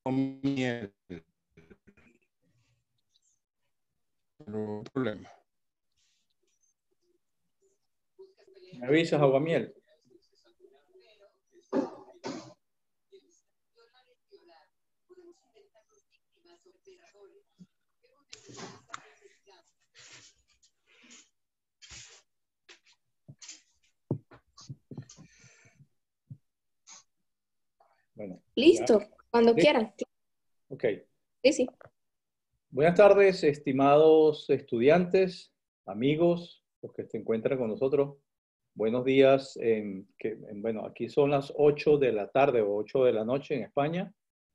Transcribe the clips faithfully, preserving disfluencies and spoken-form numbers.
miel. No hay problema. ¿Me avisas, Aguamiel? Bueno, listo, ya. cuando ¿Sí? quieran. Ok. Sí, sí. Buenas tardes, estimados estudiantes, amigos, los que se encuentran con nosotros. Buenos días. En, que, en, bueno, aquí son las ocho de la tarde o ocho de la noche en España.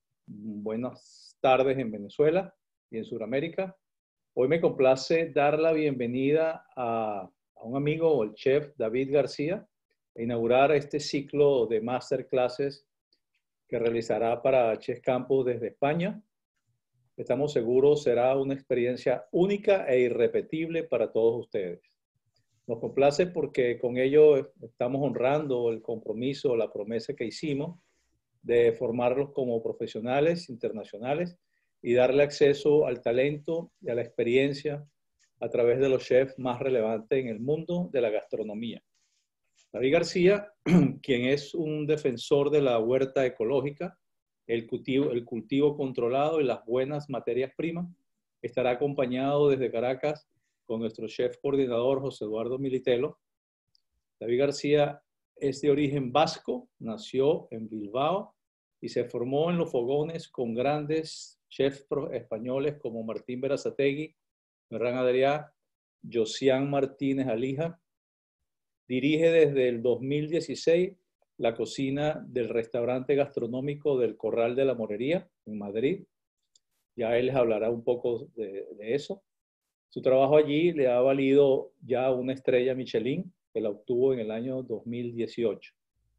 Buenas tardes en Venezuela y en Sudamérica. Hoy me complace dar la bienvenida a, a un amigo, el chef David García, a inaugurar este ciclo de masterclasses que realizará para Chef Campus desde España. Estamos seguros será una experiencia única e irrepetible para todos ustedes. Nos complace porque con ello estamos honrando el compromiso, la promesa que hicimos de formarlos como profesionales internacionales y darle acceso al talento y a la experiencia a través de los chefs más relevantes en el mundo de la gastronomía. David García, quien es un defensor de la huerta ecológica, el cultivo, el cultivo controlado y las buenas materias primas, estará acompañado desde Caracas con nuestro chef coordinador José Eduardo Militelo. David García es de origen vasco, nació en Bilbao y se formó en los fogones con grandes chefs españoles como Martín Berazategui, Ferran Adrià, Josian Martínez Alija. Dirige desde el dos mil dieciséis la cocina del restaurante gastronómico del Corral de la Morería en Madrid. Ya él les hablará un poco de, de eso. Su trabajo allí le ha valido ya una estrella Michelin, que la obtuvo en el año dos mil dieciocho.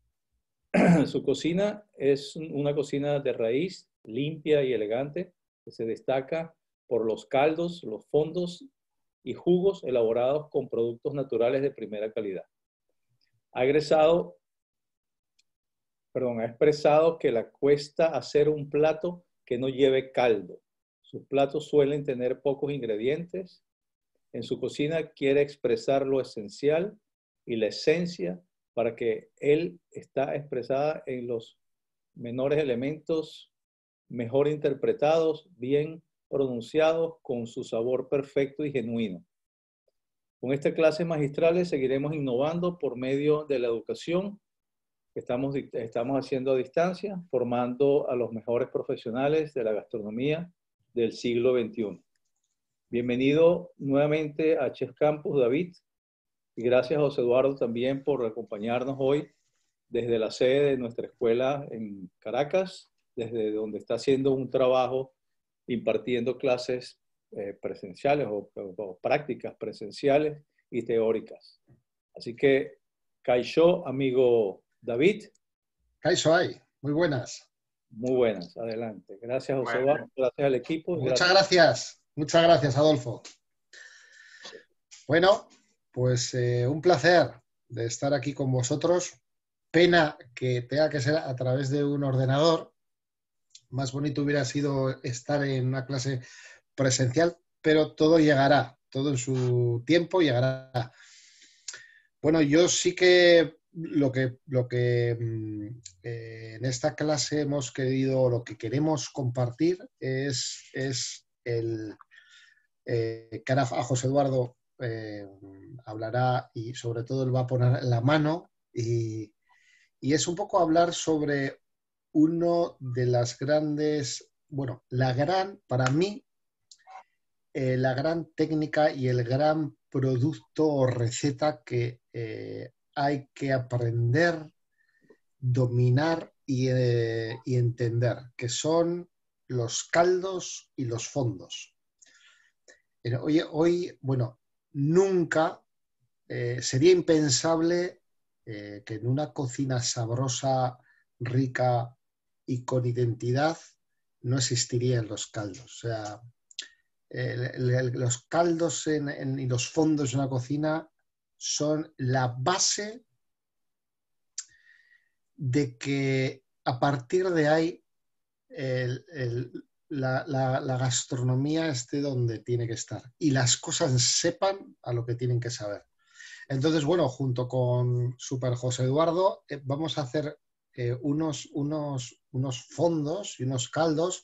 Su cocina es una cocina de raíz, limpia y elegante, que se destaca por los caldos, los fondos y jugos elaborados con productos naturales de primera calidad. Ha egresado, perdón, ha expresado que le cuesta hacer un plato que no lleve caldo. Sus platos suelen tener pocos ingredientes. En su cocina quiere expresar lo esencial y la esencia para que él está expresada en los menores elementos, mejor interpretados, bien pronunciados, con su sabor perfecto y genuino. Con estas clases magistrales seguiremos innovando por medio de la educación que estamos, estamos haciendo a distancia, formando a los mejores profesionales de la gastronomía del siglo veintiuno. Bienvenido nuevamente a Chef Campus, David, y gracias a José Eduardo también por acompañarnos hoy desde la sede de nuestra escuela en Caracas, desde donde está haciendo un trabajo impartiendo clases eh, presenciales o, o, o prácticas presenciales y teóricas. Así que, Kaixo, amigo David. Kaixo hay, muy buenas. Muy buenas, adelante. Gracias, José Eduardo, gracias al equipo. Muchas gracias. gracias, muchas gracias, Adolfo. Bueno, pues eh, un placer de estar aquí con vosotros. Pena que tenga que ser a través de un ordenador. Más bonito hubiera sido estar en una clase presencial, pero todo llegará, todo en su tiempo llegará. Bueno, yo sí que lo que, lo que eh, en esta clase hemos querido, lo que queremos compartir es, es el eh, que ahora a José Eduardo eh, hablará y sobre todo él va a poner la mano y, y es un poco hablar sobre uno de las grandes, bueno, la gran, para mí, eh, la gran técnica y el gran producto o receta que eh, hay que aprender, dominar y, eh, y entender, que son los caldos y los fondos. Hoy, hoy bueno, nunca eh, sería impensable eh, que en una cocina sabrosa, rica y con identidad no existirían los caldos. O sea, el, el, los caldos en, en, y los fondos de una cocina son la base de que a partir de ahí el, el, la, la, la gastronomía esté donde tiene que estar y las cosas sepan a lo que tienen que saber. Entonces, bueno, junto con Super José Eduardo, eh, vamos a hacer eh, unos, unos, unos fondos y unos caldos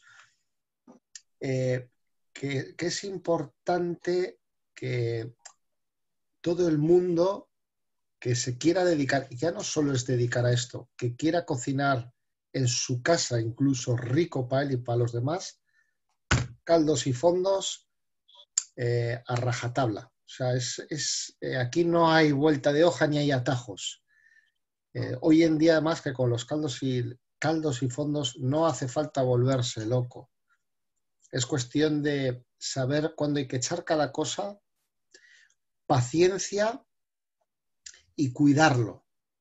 eh, que, que es importante que todo el mundo que se quiera dedicar, y ya no solo es dedicar a esto, que quiera cocinar en su casa, incluso rico para él y para los demás, caldos y fondos eh, a rajatabla. O sea, es, es, eh, aquí no hay vuelta de hoja ni hay atajos. Eh, hoy en día, además, que con los caldos y, caldos y fondos no hace falta volverse loco. Es cuestión de saber cuándo hay que echar cada cosa, paciencia y cuidarlo.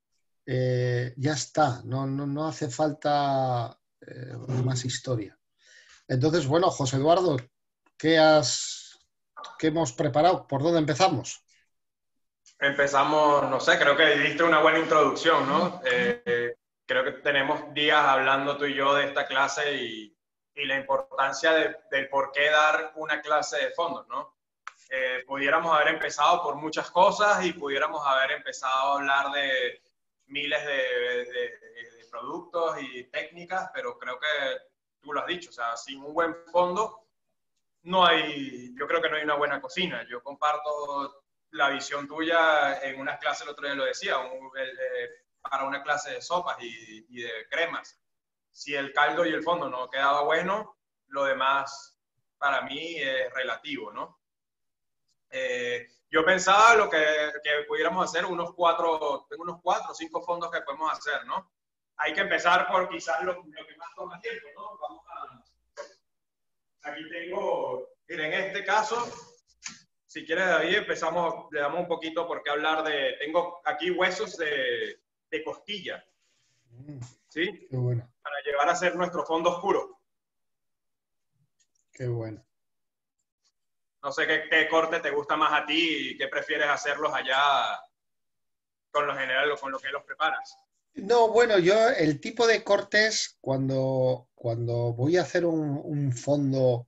Eh, ya está, no, no, no hace falta eh, más historia. Entonces, bueno, José Eduardo, ¿qué, has, ¿qué hemos preparado? ¿Por dónde empezamos? Empezamos, no sé, creo que diste una buena introducción, ¿no? Eh, eh, creo que tenemos días hablando tú y yo de esta clase y, y la importancia de, del por qué dar una clase de fondos, ¿no? Eh, pudiéramos haber empezado por muchas cosas y pudiéramos haber empezado a hablar de miles de, de, de productos y técnicas, pero creo que tú lo has dicho, o sea, sin un buen fondo no hay, yo creo que no hay una buena cocina. Yo comparto la visión tuya en una clase, el otro día lo decía, un, el, eh, para una clase de sopas y, y de cremas. Si el caldo y el fondo no quedaba bueno, lo demás para mí es relativo, ¿no? Eh, yo pensaba lo que, que pudiéramos hacer, unos cuatro, tengo unos cuatro o cinco fondos que podemos hacer, ¿no? Hay que empezar por quizás lo, lo que más toma tiempo, ¿no? Vamos a... Aquí tengo, mira, en este caso, si quieres, David, empezamos, le damos un poquito por qué hablar de, tengo aquí huesos de, de costilla, ¿sí? Qué bueno. Para llevar a hacer nuestro fondo oscuro. Qué bueno. No sé qué, qué corte te gusta más a ti y qué prefieres hacerlos allá con lo general o con lo que los preparas. No, bueno, yo el tipo de cortes, cuando, cuando voy a hacer un, un fondo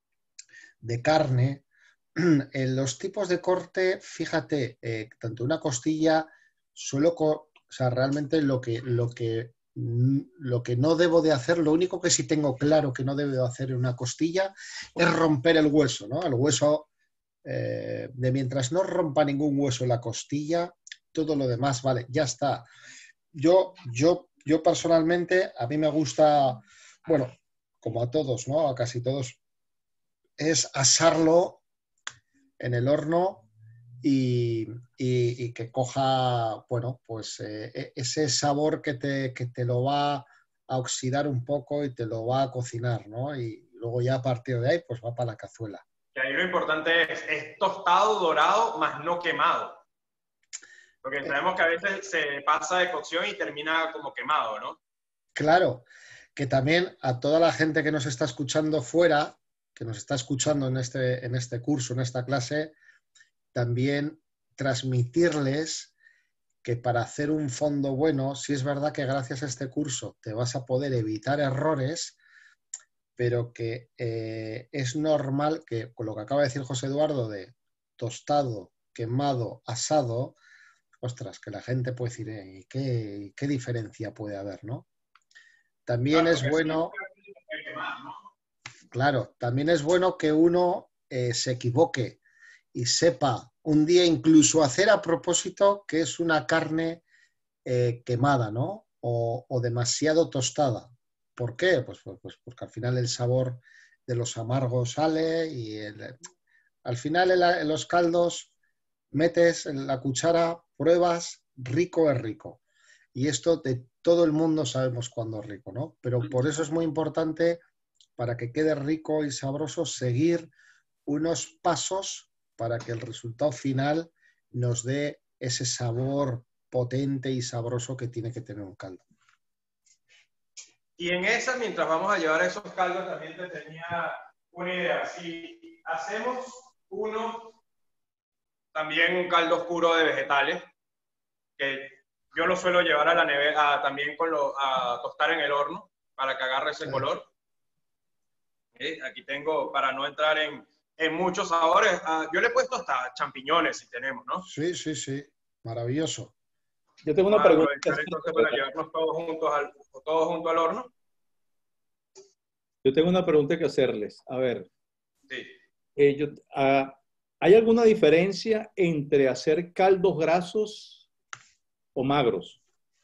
de carne, en los tipos de corte, fíjate, eh, tanto una costilla, suelo, o sea, realmente lo que, lo, que, lo que no debo de hacer, lo único que sí tengo claro que no debo de hacer en una costilla es romper el hueso, ¿no? El hueso, eh, de mientras no rompa ningún hueso en la costilla, todo lo demás, vale, ya está. Yo, yo, yo personalmente, a mí me gusta, bueno, como a todos, ¿no? A casi todos, es asarlo en el horno y, y, y que coja, bueno, pues eh, ese sabor que te, que te lo va a oxidar un poco y te lo va a cocinar, ¿no? Y luego ya a partir de ahí, pues va para la cazuela. Y ahí lo importante es, es tostado, dorado, más no quemado. Porque sabemos que a veces se pasa de cocción y termina como quemado, ¿no? Claro, que también a toda la gente que nos está escuchando fuera, que nos está escuchando en este, en este curso, en esta clase, también transmitirles que para hacer un fondo bueno, sí es verdad que gracias a este curso te vas a poder evitar errores, pero que eh, es normal que, con lo que acaba de decir José Eduardo, de tostado, quemado, asado, ostras, que la gente puede decir, ¿y qué, qué diferencia puede haber, no? También Claro, es bueno, sí, quemar, ¿no? claro, también es bueno que uno eh, se equivoque y sepa un día incluso hacer a propósito que es una carne eh, quemada, ¿no? O, o demasiado tostada. ¿Por qué? Pues, pues, pues porque al final el sabor de los amargos sale y el, al final en, la, en los caldos metes en la cuchara, pruebas, rico es rico. Y esto de todo el mundo sabemos cuándo es rico, ¿no? Pero por eso es muy importante, para que quede rico y sabroso, seguir unos pasos para que el resultado final nos dé ese sabor potente y sabroso que tiene que tener un caldo. Y en esa, mientras vamos a llevar esos caldos, también te tenía una idea. Si hacemos uno, también un caldo oscuro de vegetales, que yo lo suelo llevar a la nevera, a, también con lo, a tostar en el horno, para que agarre ese Sí. color. ¿Eh? Aquí tengo, para no entrar en, en muchos sabores, uh, yo le he puesto hasta champiñones si tenemos, ¿no? Sí, sí, sí. Maravilloso. Yo tengo una Vamos a pregunta. aprovechar entonces para llevarnos todos juntos al, todos juntos al horno. Yo tengo una pregunta que hacerles. A ver, Sí. eh, yo, uh, ¿hay alguna diferencia entre hacer caldos grasos o magros?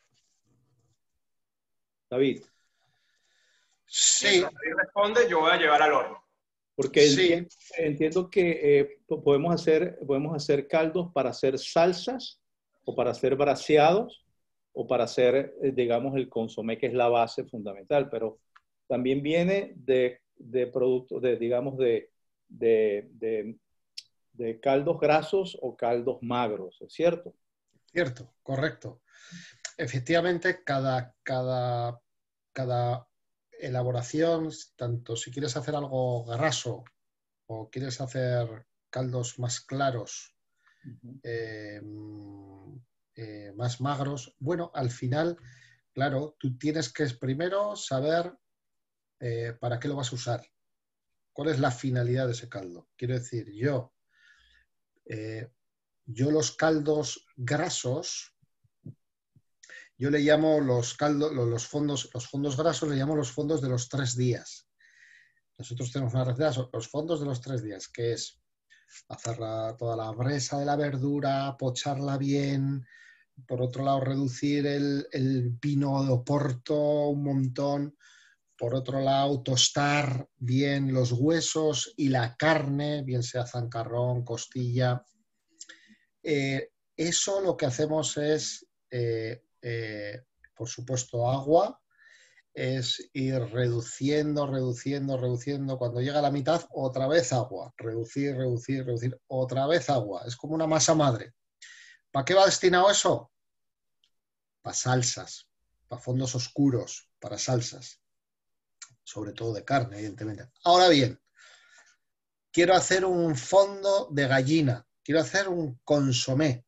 David. Sí. Mientras David responde, yo voy a llevar al horno. Porque Sí. entiendo, entiendo que eh, podemos, hacer, podemos hacer caldos para hacer salsas o para hacer braseados o para hacer, eh, digamos, el consomé, que es la base fundamental, pero también viene de, de productos, de, digamos, de, de, de, de caldos grasos o caldos magros, ¿es cierto? Cierto, correcto. Efectivamente, cada, cada, cada elaboración, tanto si quieres hacer algo graso o quieres hacer caldos más claros, Uh-huh. eh, eh, más magros, bueno, al final, claro, tú tienes que primero saber eh, para qué lo vas a usar, cuál es la finalidad de ese caldo. Quiero decir, yo, eh, yo los caldos grasos, yo le llamo los caldos, los fondos, los fondos grasos, le llamo los fondos de los tres días. Nosotros tenemos una receta, los fondos de los tres días, que es hacer la, toda la bresa de la verdura, pocharla bien, por otro lado reducir el, el vino de Oporto un montón, por otro lado tostar bien los huesos y la carne, bien sea zancarrón, costilla. Eh, eso lo que hacemos es, eh, eh, por supuesto, agua, es ir reduciendo, reduciendo, reduciendo. Cuando llega a la mitad, otra vez agua. Reducir, reducir, reducir. Otra vez agua. Es como una masa madre. ¿Para qué va destinado eso? Para salsas, para fondos oscuros, para salsas. Sobre todo de carne, evidentemente. Ahora bien, quiero hacer un fondo de gallina. Quiero hacer un consomé.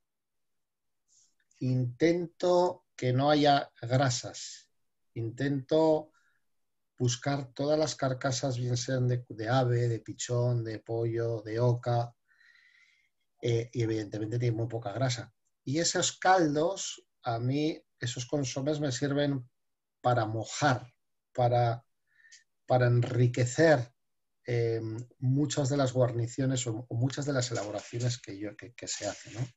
Intento que no haya grasas. Intento buscar todas las carcasas, bien sean de, de ave, de pichón, de pollo, de oca, eh, y evidentemente tiene muy poca grasa. Y esos caldos, a mí, esos consomés me sirven para mojar, para, para enriquecer eh, muchas de las guarniciones o, o muchas de las elaboraciones que, yo, que, que se hacen, ¿no?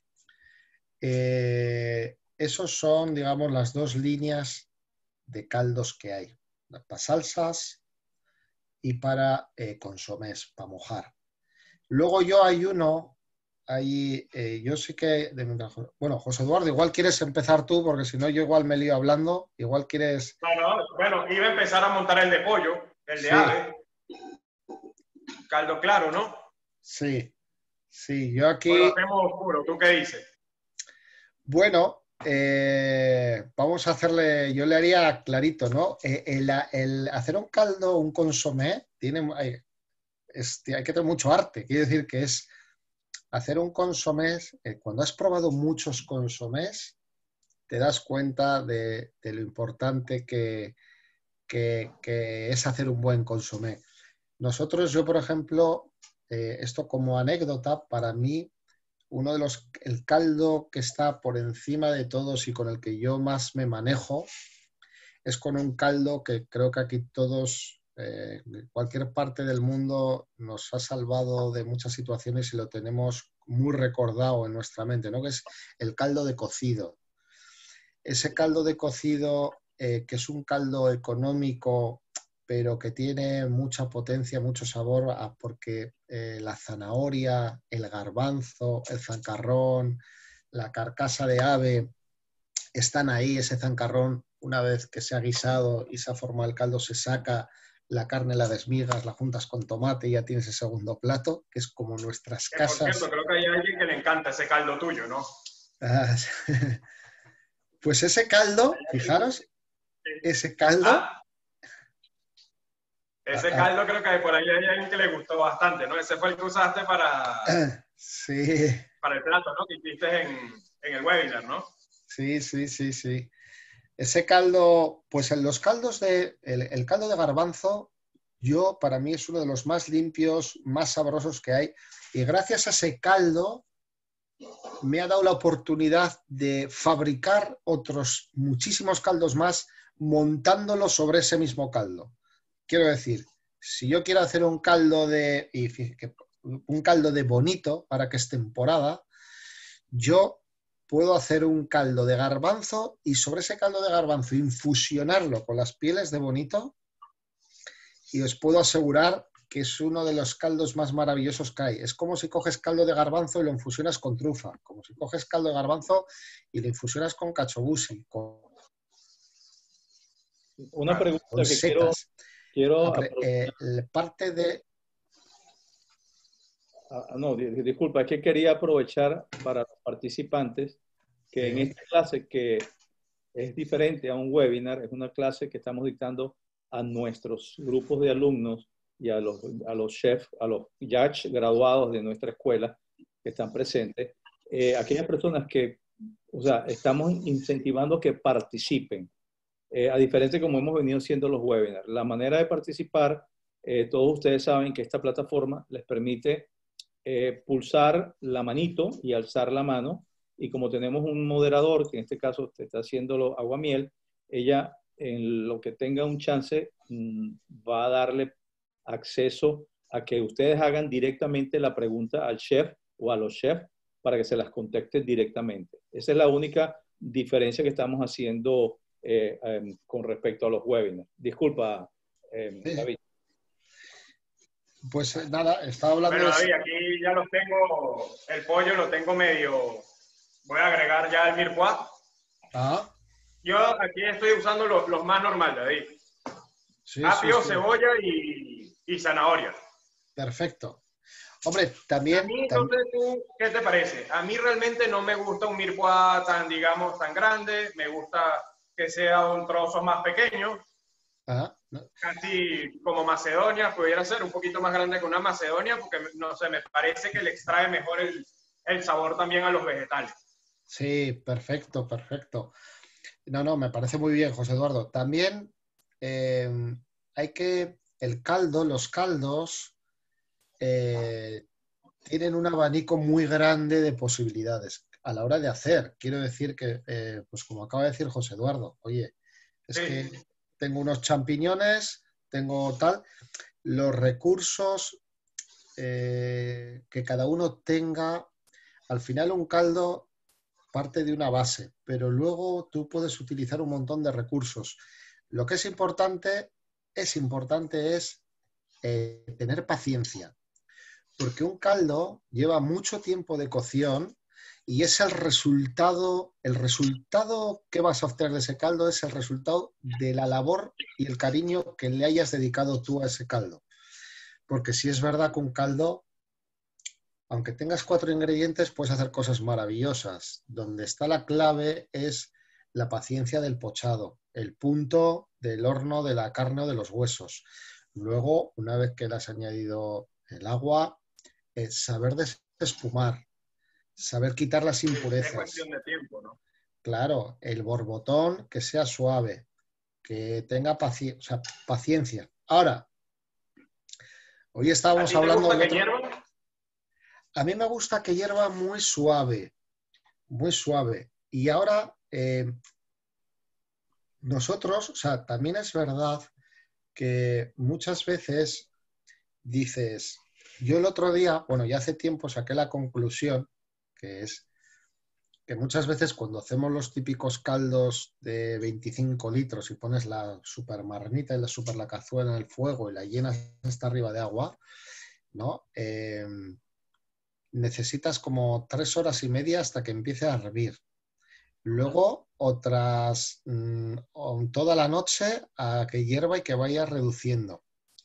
Eh, esos son, digamos, las dos líneas de caldos que hay, para salsas y para eh, consomés, para mojar. Luego yo hay uno, hay, eh, yo sí que, de, bueno, José Eduardo, igual quieres empezar tú, porque si no yo igual me lío hablando, igual quieres... Bueno, bueno, iba a empezar a montar el de pollo, el de sí. ave, caldo claro, ¿no? Sí, sí, yo aquí... O lo hacemos oscuro, ¿tú qué dices? Bueno, eh, vamos a hacerle, yo le haría clarito, ¿no? Eh, el, el hacer un caldo, un consomé, tiene, hay, es, hay que tener mucho arte. Quiere decir que es hacer un consomé, eh, cuando has probado muchos consomés, te das cuenta de, de lo importante que, que, que es hacer un buen consomé. Nosotros, yo por ejemplo, eh, esto como anécdota, para mí, uno de los, el caldo que está por encima de todos y con el que yo más me manejo es con un caldo que creo que aquí todos, eh, cualquier parte del mundo nos ha salvado de muchas situaciones y lo tenemos muy recordado en nuestra mente, ¿no? Que es el caldo de cocido. Ese caldo de cocido, eh, que es un caldo económico, pero que tiene mucha potencia, mucho sabor, porque eh, la zanahoria, el garbanzo, el zancarrón, la carcasa de ave están ahí. Ese zancarrón, una vez que se ha guisado y se ha formado el caldo, se saca la carne, la desmigas, la juntas con tomate y ya tienes el segundo plato, que es como nuestras Que, casas. por cierto, creo que hay alguien que le encanta ese caldo tuyo, ¿no? Pues ese caldo, fijaros, ese caldo... Ah, ese caldo creo que por ahí hay alguien que le gustó bastante, ¿no? Ese fue el que usaste para, sí. para el plato, ¿no? Que hiciste en, en el webinar, ¿no? Sí, sí, sí, sí. Ese caldo, pues en los caldos de, el, el caldo de garbanzo, yo, para mí, es uno de los más limpios, más sabrosos que hay. Y gracias a ese caldo me ha dado la oportunidad de fabricar otros muchísimos caldos más montándolos sobre ese mismo caldo. Quiero decir, si yo quiero hacer un caldo de, y un caldo de bonito, para que es temporada, yo puedo hacer un caldo de garbanzo y sobre ese caldo de garbanzo infusionarlo con las pieles de bonito y os puedo asegurar que es uno de los caldos más maravillosos que hay. Es como si coges caldo de garbanzo y lo infusionas con trufa, como si coges caldo de garbanzo y lo infusionas con cachobusi, con... Una pregunta con que quiero, setas. quiero Eh, parte de... Ah, no, disculpa, es que quería aprovechar para los participantes que sí. En esta clase, que es diferente a un webinar, es una clase que estamos dictando a nuestros grupos de alumnos y a los, a los chefs, a los judges graduados de nuestra escuela que están presentes. Eh, aquellas personas que, o sea, estamos incentivando que participen, eh, a diferencia de como hemos venido haciendo los webinars. La manera de participar, eh, todos ustedes saben que esta plataforma les permite Eh, pulsar la manito y alzar la mano, y como tenemos un moderador, que en este caso te está haciéndolo Aguamiel, ella en lo que tenga un chance mmm, va a darle acceso a que ustedes hagan directamente la pregunta al chef o a los chefs para que se las contacten directamente. Esa es la única diferencia que estamos haciendo eh, eh, con respecto a los webinars. Disculpa, eh, sí. David. Pues nada, estaba hablando... Bueno, de... David, aquí ya los tengo, el pollo lo tengo medio... Voy a agregar ya el mirepoix. Ah. Yo aquí estoy usando los, los más normales, David. Sí, Apio, sí, sí. cebolla y, y zanahoria. Perfecto. Hombre, también... A mí, tam... no sé tú, ¿qué te parece? A mí realmente no me gusta un mirepoix tan, digamos, tan grande. Me gusta que sea un trozo más pequeño. Ah, no. Casi como Macedonia, pudiera ser un poquito más grande que una Macedonia, porque no sé, me parece que le extrae mejor el, el sabor también a los vegetales. Sí, perfecto, perfecto. No, no, me parece muy bien, José Eduardo. También eh, hay que, el caldo, los caldos eh, tienen un abanico muy grande de posibilidades a la hora de hacer. Quiero decir que, eh, pues como acaba de decir José Eduardo, oye, es Sí. que tengo unos champiñones, tengo tal, los recursos eh, que cada uno tenga, al final un caldo parte de una base, pero luego tú puedes utilizar un montón de recursos. Lo que es importante, es importante es eh, tener paciencia, porque un caldo lleva mucho tiempo de cocción y es el resultado, el resultado que vas a obtener de ese caldo es el resultado de la labor y el cariño que le hayas dedicado tú a ese caldo. Porque si es verdad que un caldo, aunque tengas cuatro ingredientes, puedes hacer cosas maravillosas. Donde está la clave es la paciencia del pochado, el punto del horno de la carne o de los huesos. Luego, una vez que le has añadido el agua, es saber desespumar, saber quitar las impurezas. Es cuestión de tiempo, ¿no? Claro, el borbotón que sea suave, que tenga paci- o sea, paciencia. Ahora, hoy estábamos ¿A ti te hablando gusta del que otro... hierva? A mí me gusta que hierva muy suave, muy suave. Y ahora, eh, nosotros, o sea, también es verdad que muchas veces dices, yo el otro día, bueno, ya hace tiempo saqué la conclusión, que es que muchas veces cuando hacemos los típicos caldos de veinticinco litros y pones la super marmita y la super la cazuela en el fuego y la llenas hasta arriba de agua, ¿no? Eh, necesitas como tres horas y media hasta que empiece a hervir. Luego otras mmm, toda la noche a que hierva y que vaya reduciendo.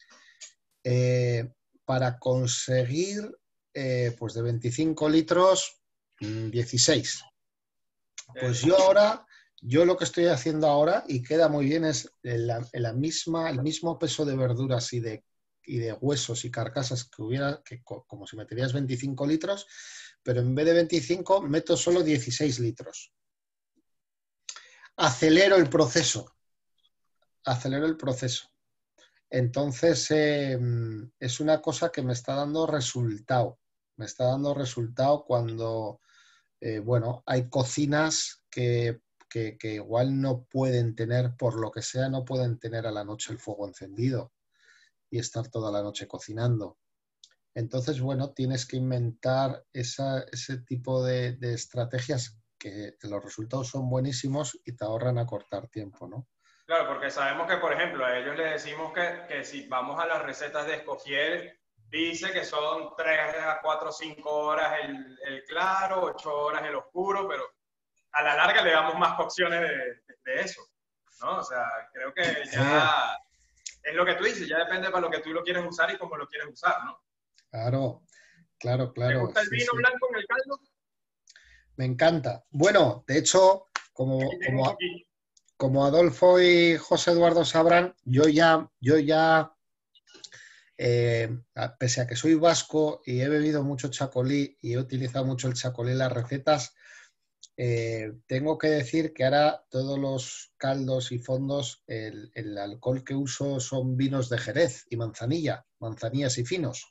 Eh, para conseguir eh, pues de veinticinco litros, mmm, dieciséis. Pues yo ahora, yo lo que estoy haciendo ahora y queda muy bien es la, la misma, el mismo peso de verduras y de y de huesos y carcasas que hubiera, que como si meterías veinticinco litros, pero en vez de veinticinco meto solo dieciséis litros. Acelero el proceso. Acelero el proceso. Entonces, eh, es una cosa que me está dando resultado. Me está dando resultado cuando, eh, bueno, hay cocinas que, que, que igual no pueden tener, por lo que sea, no pueden tener a la noche el fuego encendido y estar toda la noche cocinando. Entonces, bueno, tienes que inventar esa, ese tipo de, de estrategias que los resultados son buenísimos y te ahorran acortar tiempo, ¿no? Claro, porque sabemos que, por ejemplo, a ellos les decimos que, que si vamos a las recetas de Escoffier, dice que son tres a cuatro o cinco horas el, el claro, ocho horas el oscuro, pero a la larga le damos más cocciones de, de, de eso, ¿no? O sea, creo que ya es lo que tú dices, ya depende para lo que tú lo quieres usar y cómo lo quieres usar, ¿no? Claro, claro, claro. ¿Te gusta el sí, vino sí. blanco en el caldo? Me encanta. Bueno, de hecho, como, Aquí tengo un como, poquito. como Adolfo y José Eduardo sabrán, yo ya, yo ya eh, pese a que soy vasco y he bebido mucho chacolí y he utilizado mucho el chacolí en las recetas, eh, tengo que decir que ahora todos los caldos y fondos, el, el alcohol que uso son vinos de Jerez y manzanilla, manzanillas y finos.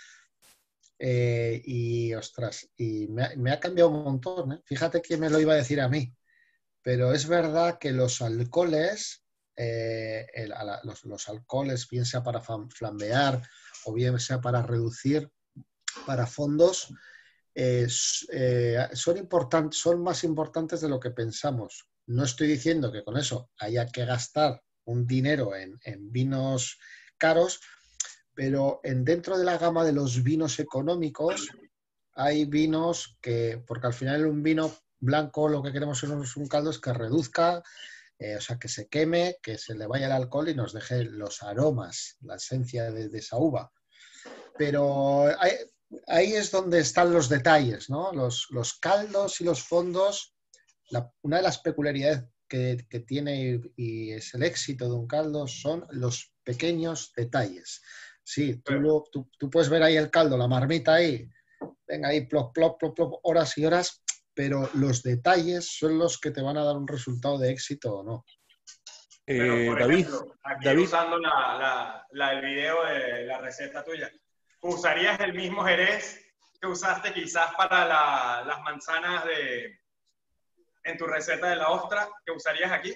Eh, y ostras, y me ha, me ha cambiado un montón, ¿eh? Fíjate que me lo iba a decir a mí, pero es verdad que los alcoholes, eh, el, a, los, los alcoholes, bien sea para flambear o bien sea para reducir, para fondos, eh, eh, son, important, son más importantes de lo que pensamos. No estoy diciendo que con eso haya que gastar un dinero en, en vinos caros, pero en, dentro de la gama de los vinos económicos hay vinos que, porque al final un vino blanco lo que queremos es un caldo es que reduzca, eh, o sea, que se queme, que se le vaya el alcohol y nos deje los aromas, la esencia de, de esa uva. Pero hay, ahí es donde están los detalles, ¿no? Los, los caldos y los fondos, la, una de las peculiaridades que, que tiene y, y es el éxito de un caldo son los pequeños detalles. Sí, tú, lo, tú, tú puedes ver ahí el caldo, la marmita ahí, venga ahí, plop, plop, plop, plop, horas y horas, pero los detalles son los que te van a dar un resultado de éxito o no. Pero, Eh, por David, ejemplo, aquí David, usando la, la, la, el video de la receta tuya, ¿usarías el mismo Jerez que usaste quizás para la, las manzanas de, en tu receta de la ostra, que usarías aquí?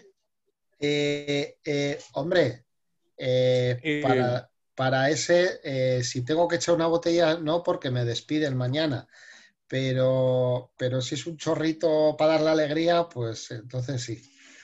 Eh, eh, hombre, eh, eh, para, para ese, eh, si tengo que echar una botella, no, porque me despiden mañana. Pero, pero si es un chorrito para dar la alegría, pues entonces sí.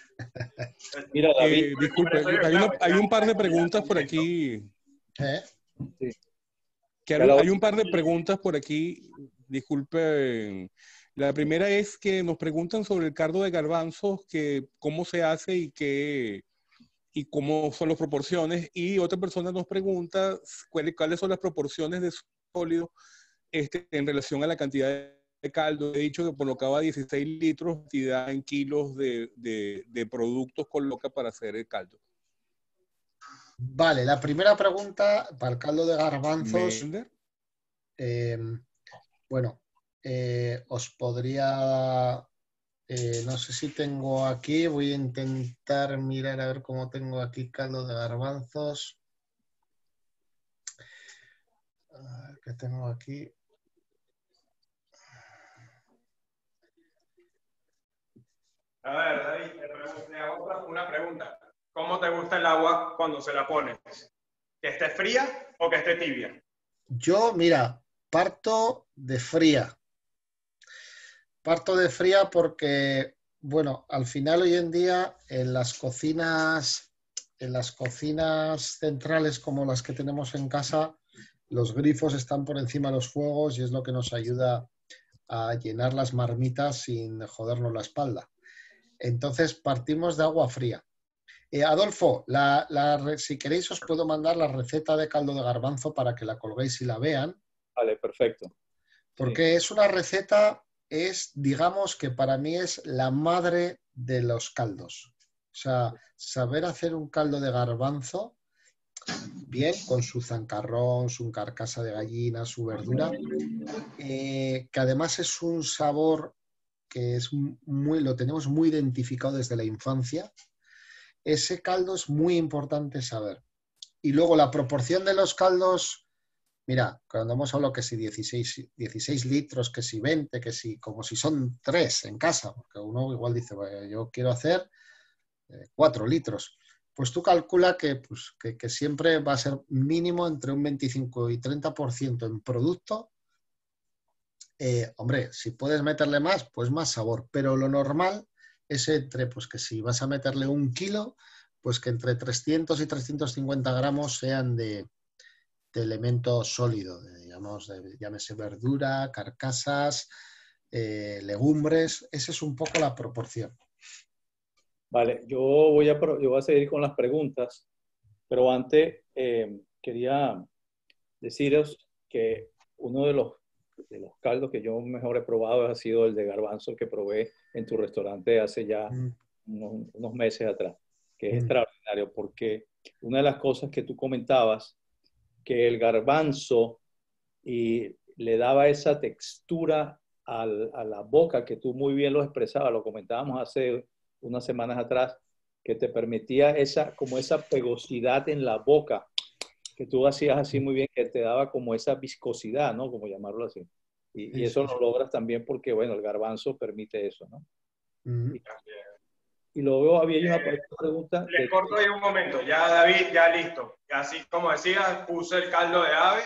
Mira, David, eh, disculpe, hay, una, hay un par de preguntas por aquí. ¿Eh? sí. Que hay, hay un par de preguntas por aquí, disculpe. La primera es que nos preguntan sobre el caldo de garbanzos, que cómo se hace y qué y cómo son las proporciones. Y otra persona nos pregunta cuáles, cuáles son las proporciones de sólido este, en relación a la cantidad de caldo. He dicho que colocaba dieciséis litros, cantidad en kilos de, de, de productos coloca para hacer el caldo. Vale, la primera pregunta para el caldo de garbanzos. Eh, bueno, eh, os podría... Eh, no sé si tengo aquí, voy a intentar mirar a ver cómo tengo aquí caldo de garbanzos. A ver qué tengo aquí. A ver, David, te pregunto una pregunta. ¿Cómo te gusta el agua cuando se la pones? ¿Que esté fría o que esté tibia? Yo, mira, parto de fría. Parto de fría porque, bueno, al final hoy en día en las cocinas, en las cocinas centrales como las que tenemos en casa, los grifos están por encima de los fuegos y es lo que nos ayuda a llenar las marmitas sin jodernos la espalda. Entonces partimos de agua fría. Eh, Adolfo, la, la, si queréis os puedo mandar la receta de caldo de garbanzo para que la colguéis y la vean. Vale, perfecto. Porque sí. Es una receta, es, digamos que para mí es la madre de los caldos. O sea, saber hacer un caldo de garbanzo, bien, con su zancarrón, su carcasa de gallina, su verdura, eh, que además es un sabor que es muy, lo tenemos muy identificado desde la infancia. Ese caldo es muy importante saber. Y luego la proporción de los caldos, mira, cuando hemos hablado que si dieciséis, dieciséis litros, que si veinte, que si como si son tres en casa, porque uno igual dice, bueno, yo quiero hacer eh, cuatro litros. Pues tú calcula que, pues, que, que siempre va a ser mínimo entre un veinticinco y treinta por ciento en producto. Eh, hombre, si puedes meterle más, pues más sabor. Pero lo normal es entre, pues que si vas a meterle un kilo, pues que entre trescientos y trescientos cincuenta gramos sean de, de elemento sólido, de, digamos, de, llámese verdura, carcasas, eh, legumbres. Esa es un poco la proporción. Vale, yo voy a, yo voy a seguir con las preguntas, pero antes eh, quería deciros que uno de los, de los caldos que yo mejor he probado ha sido el de garbanzo que probé en tu restaurante hace ya mm. unos, unos meses atrás, que es mm. extraordinario, porque una de las cosas que tú comentabas, que el garbanzo y le daba esa textura al, a la boca, que tú muy bien lo expresabas, lo comentábamos hace unas semanas atrás, que te permitía esa, como esa pegosidad en la boca, que tú hacías así muy bien, que te daba como esa viscosidad, ¿no? Como llamarlo así. Y, y eso lo logras también porque, bueno, el garbanzo permite eso, ¿no? Mm. Y, y luego había una eh, pregunta. Le corto ahí un momento. Ya, David, ya listo. Así como decía, puse el caldo de ave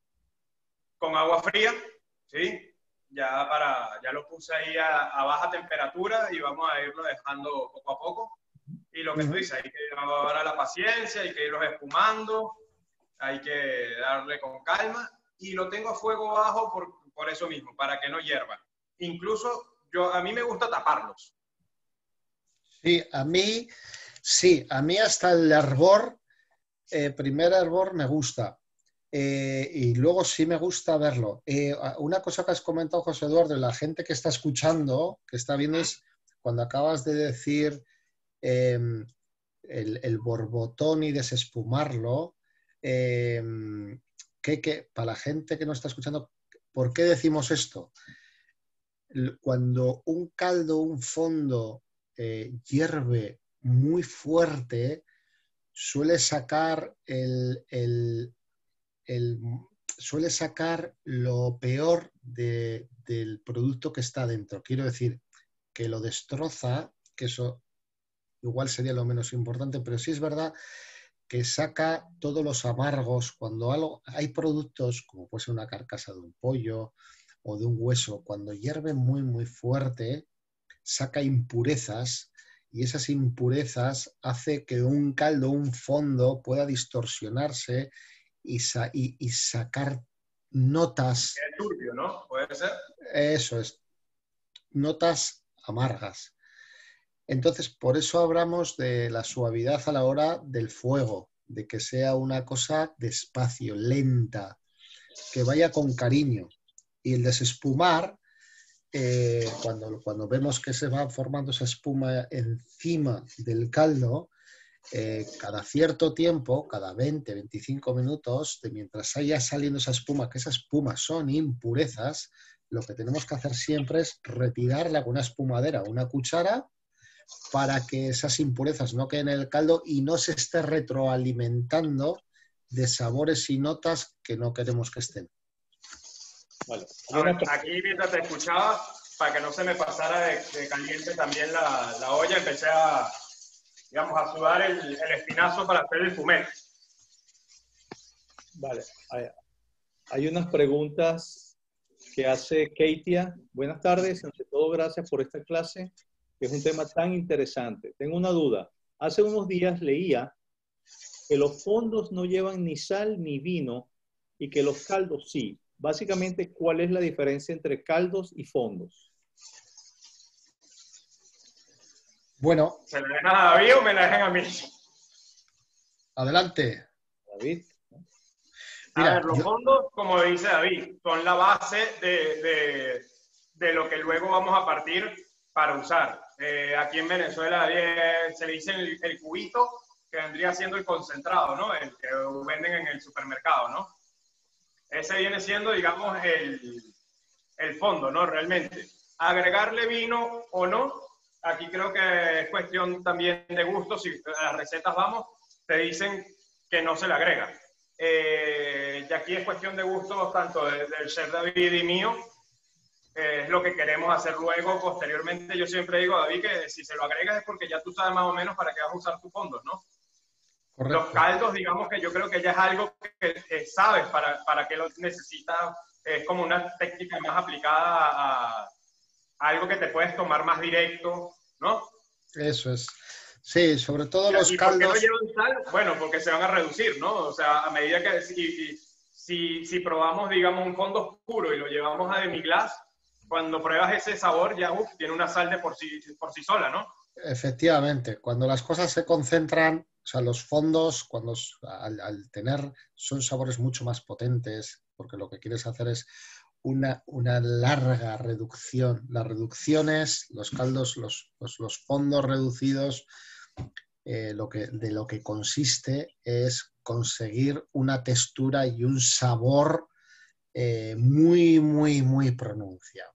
con agua fría, ¿sí? Ya, para, ya lo puse ahí a, a baja temperatura y vamos a irlo dejando poco a poco. Y lo que uh-huh. tú dices, hay que llevar a la paciencia, hay que irlos espumando, hay que darle con calma. Y lo tengo a fuego bajo por, por eso mismo, para que no hiervan. Incluso yo, a mí me gusta taparlos. Sí, a mí, sí, a mí hasta el hervor, eh, primer hervor me gusta. Eh, y luego sí me gusta verlo. Eh, una cosa que has comentado, José Eduardo, y la gente que está escuchando, que está viendo, es cuando acabas de decir eh, el, el borbotón y desespumarlo, eh, que, que para la gente que no está escuchando, ¿por qué decimos esto? Cuando un caldo, un fondo eh, hierve muy fuerte, suele sacar el... el El, suele sacar lo peor de, del producto que está dentro. Quiero decir, que lo destroza, que eso igual sería lo menos importante, pero sí es verdad que saca todos los amargos. Cuando algo, hay productos, como puede ser una carcasa de un pollo o de un hueso, cuando hierve muy, muy fuerte, saca impurezas, y esas impurezas hace que un caldo, un fondo, pueda distorsionarse Y, sa y, y sacar notas... Es turbio, ¿no? ¿Puede ser? Eso es. Notas amargas. Entonces, por eso hablamos de la suavidad a la hora del fuego, de que sea una cosa despacio, lenta, que vaya con cariño. Y el desespumar, eh, cuando, cuando vemos que se va formando esa espuma encima del caldo, Eh, cada cierto tiempo, cada veinte, veinticinco minutos, de mientras vaya saliendo esa espuma, que esas espumas son impurezas, lo que tenemos que hacer siempre es retirarla con una espumadera o una cuchara para que esas impurezas no queden en el caldo y no se esté retroalimentando de sabores y notas que no queremos que estén. Vale. Ahora, aquí mientras te escuchaba, para que no se me pasara de, de caliente también la, la olla, empecé a... digamos, a sudar el, el espinazo para hacer el fumet. Vale. Hay, hay unas preguntas que hace Keitia. Buenas tardes. Ante todo, gracias por esta clase, que es un tema tan interesante. Tengo una duda. Hace unos días leía que los fondos no llevan ni sal ni vino y que los caldos sí. Básicamente, ¿cuál es la diferencia entre caldos y fondos? Bueno. ¿Se la dejan a David o me la dejan a mí? Adelante. David. Mira, a ver, los yo... fondos, como dice David, son la base de, de, de lo que luego vamos a partir para usar. Eh, aquí en Venezuela eh, se le dice el, el cubito, que vendría siendo el concentrado, ¿no? El que venden en el supermercado, ¿no? Ese viene siendo, digamos, el, el fondo, ¿no? Realmente. Agregarle vino o no, aquí creo que es cuestión también de gusto. Si a las recetas vamos, te dicen que no se le agrega. Eh, y aquí es cuestión de gustos tanto del, del chef David y mío. Eh, es lo que queremos hacer luego, posteriormente. Yo siempre digo a David que si se lo agregas es porque ya tú sabes más o menos para qué vas a usar tus fondos, ¿no? Correcto. Los caldos, digamos que yo creo que ya es algo que, que sabes para, para qué lo necesitas. Es como una técnica más aplicada a, a algo que te puedes tomar más directo, ¿no? Eso es. Sí, sobre todo los ¿Y caldos. ¿Por qué no llevan sal? Bueno, porque se van a reducir, ¿no? O sea, a medida que si, si, si probamos, digamos, un fondo oscuro y lo llevamos a demi-glace, cuando pruebas ese sabor ya uf, tiene una sal de por sí, por sí sola, ¿no? Efectivamente, cuando las cosas se concentran, o sea, los fondos, cuando al, al tener, son sabores mucho más potentes, porque lo que quieres hacer es una, una larga reducción. Las reducciones, los caldos, los, los, los fondos reducidos, eh, lo que, de lo que consiste es conseguir una textura y un sabor eh, muy, muy, muy pronunciado.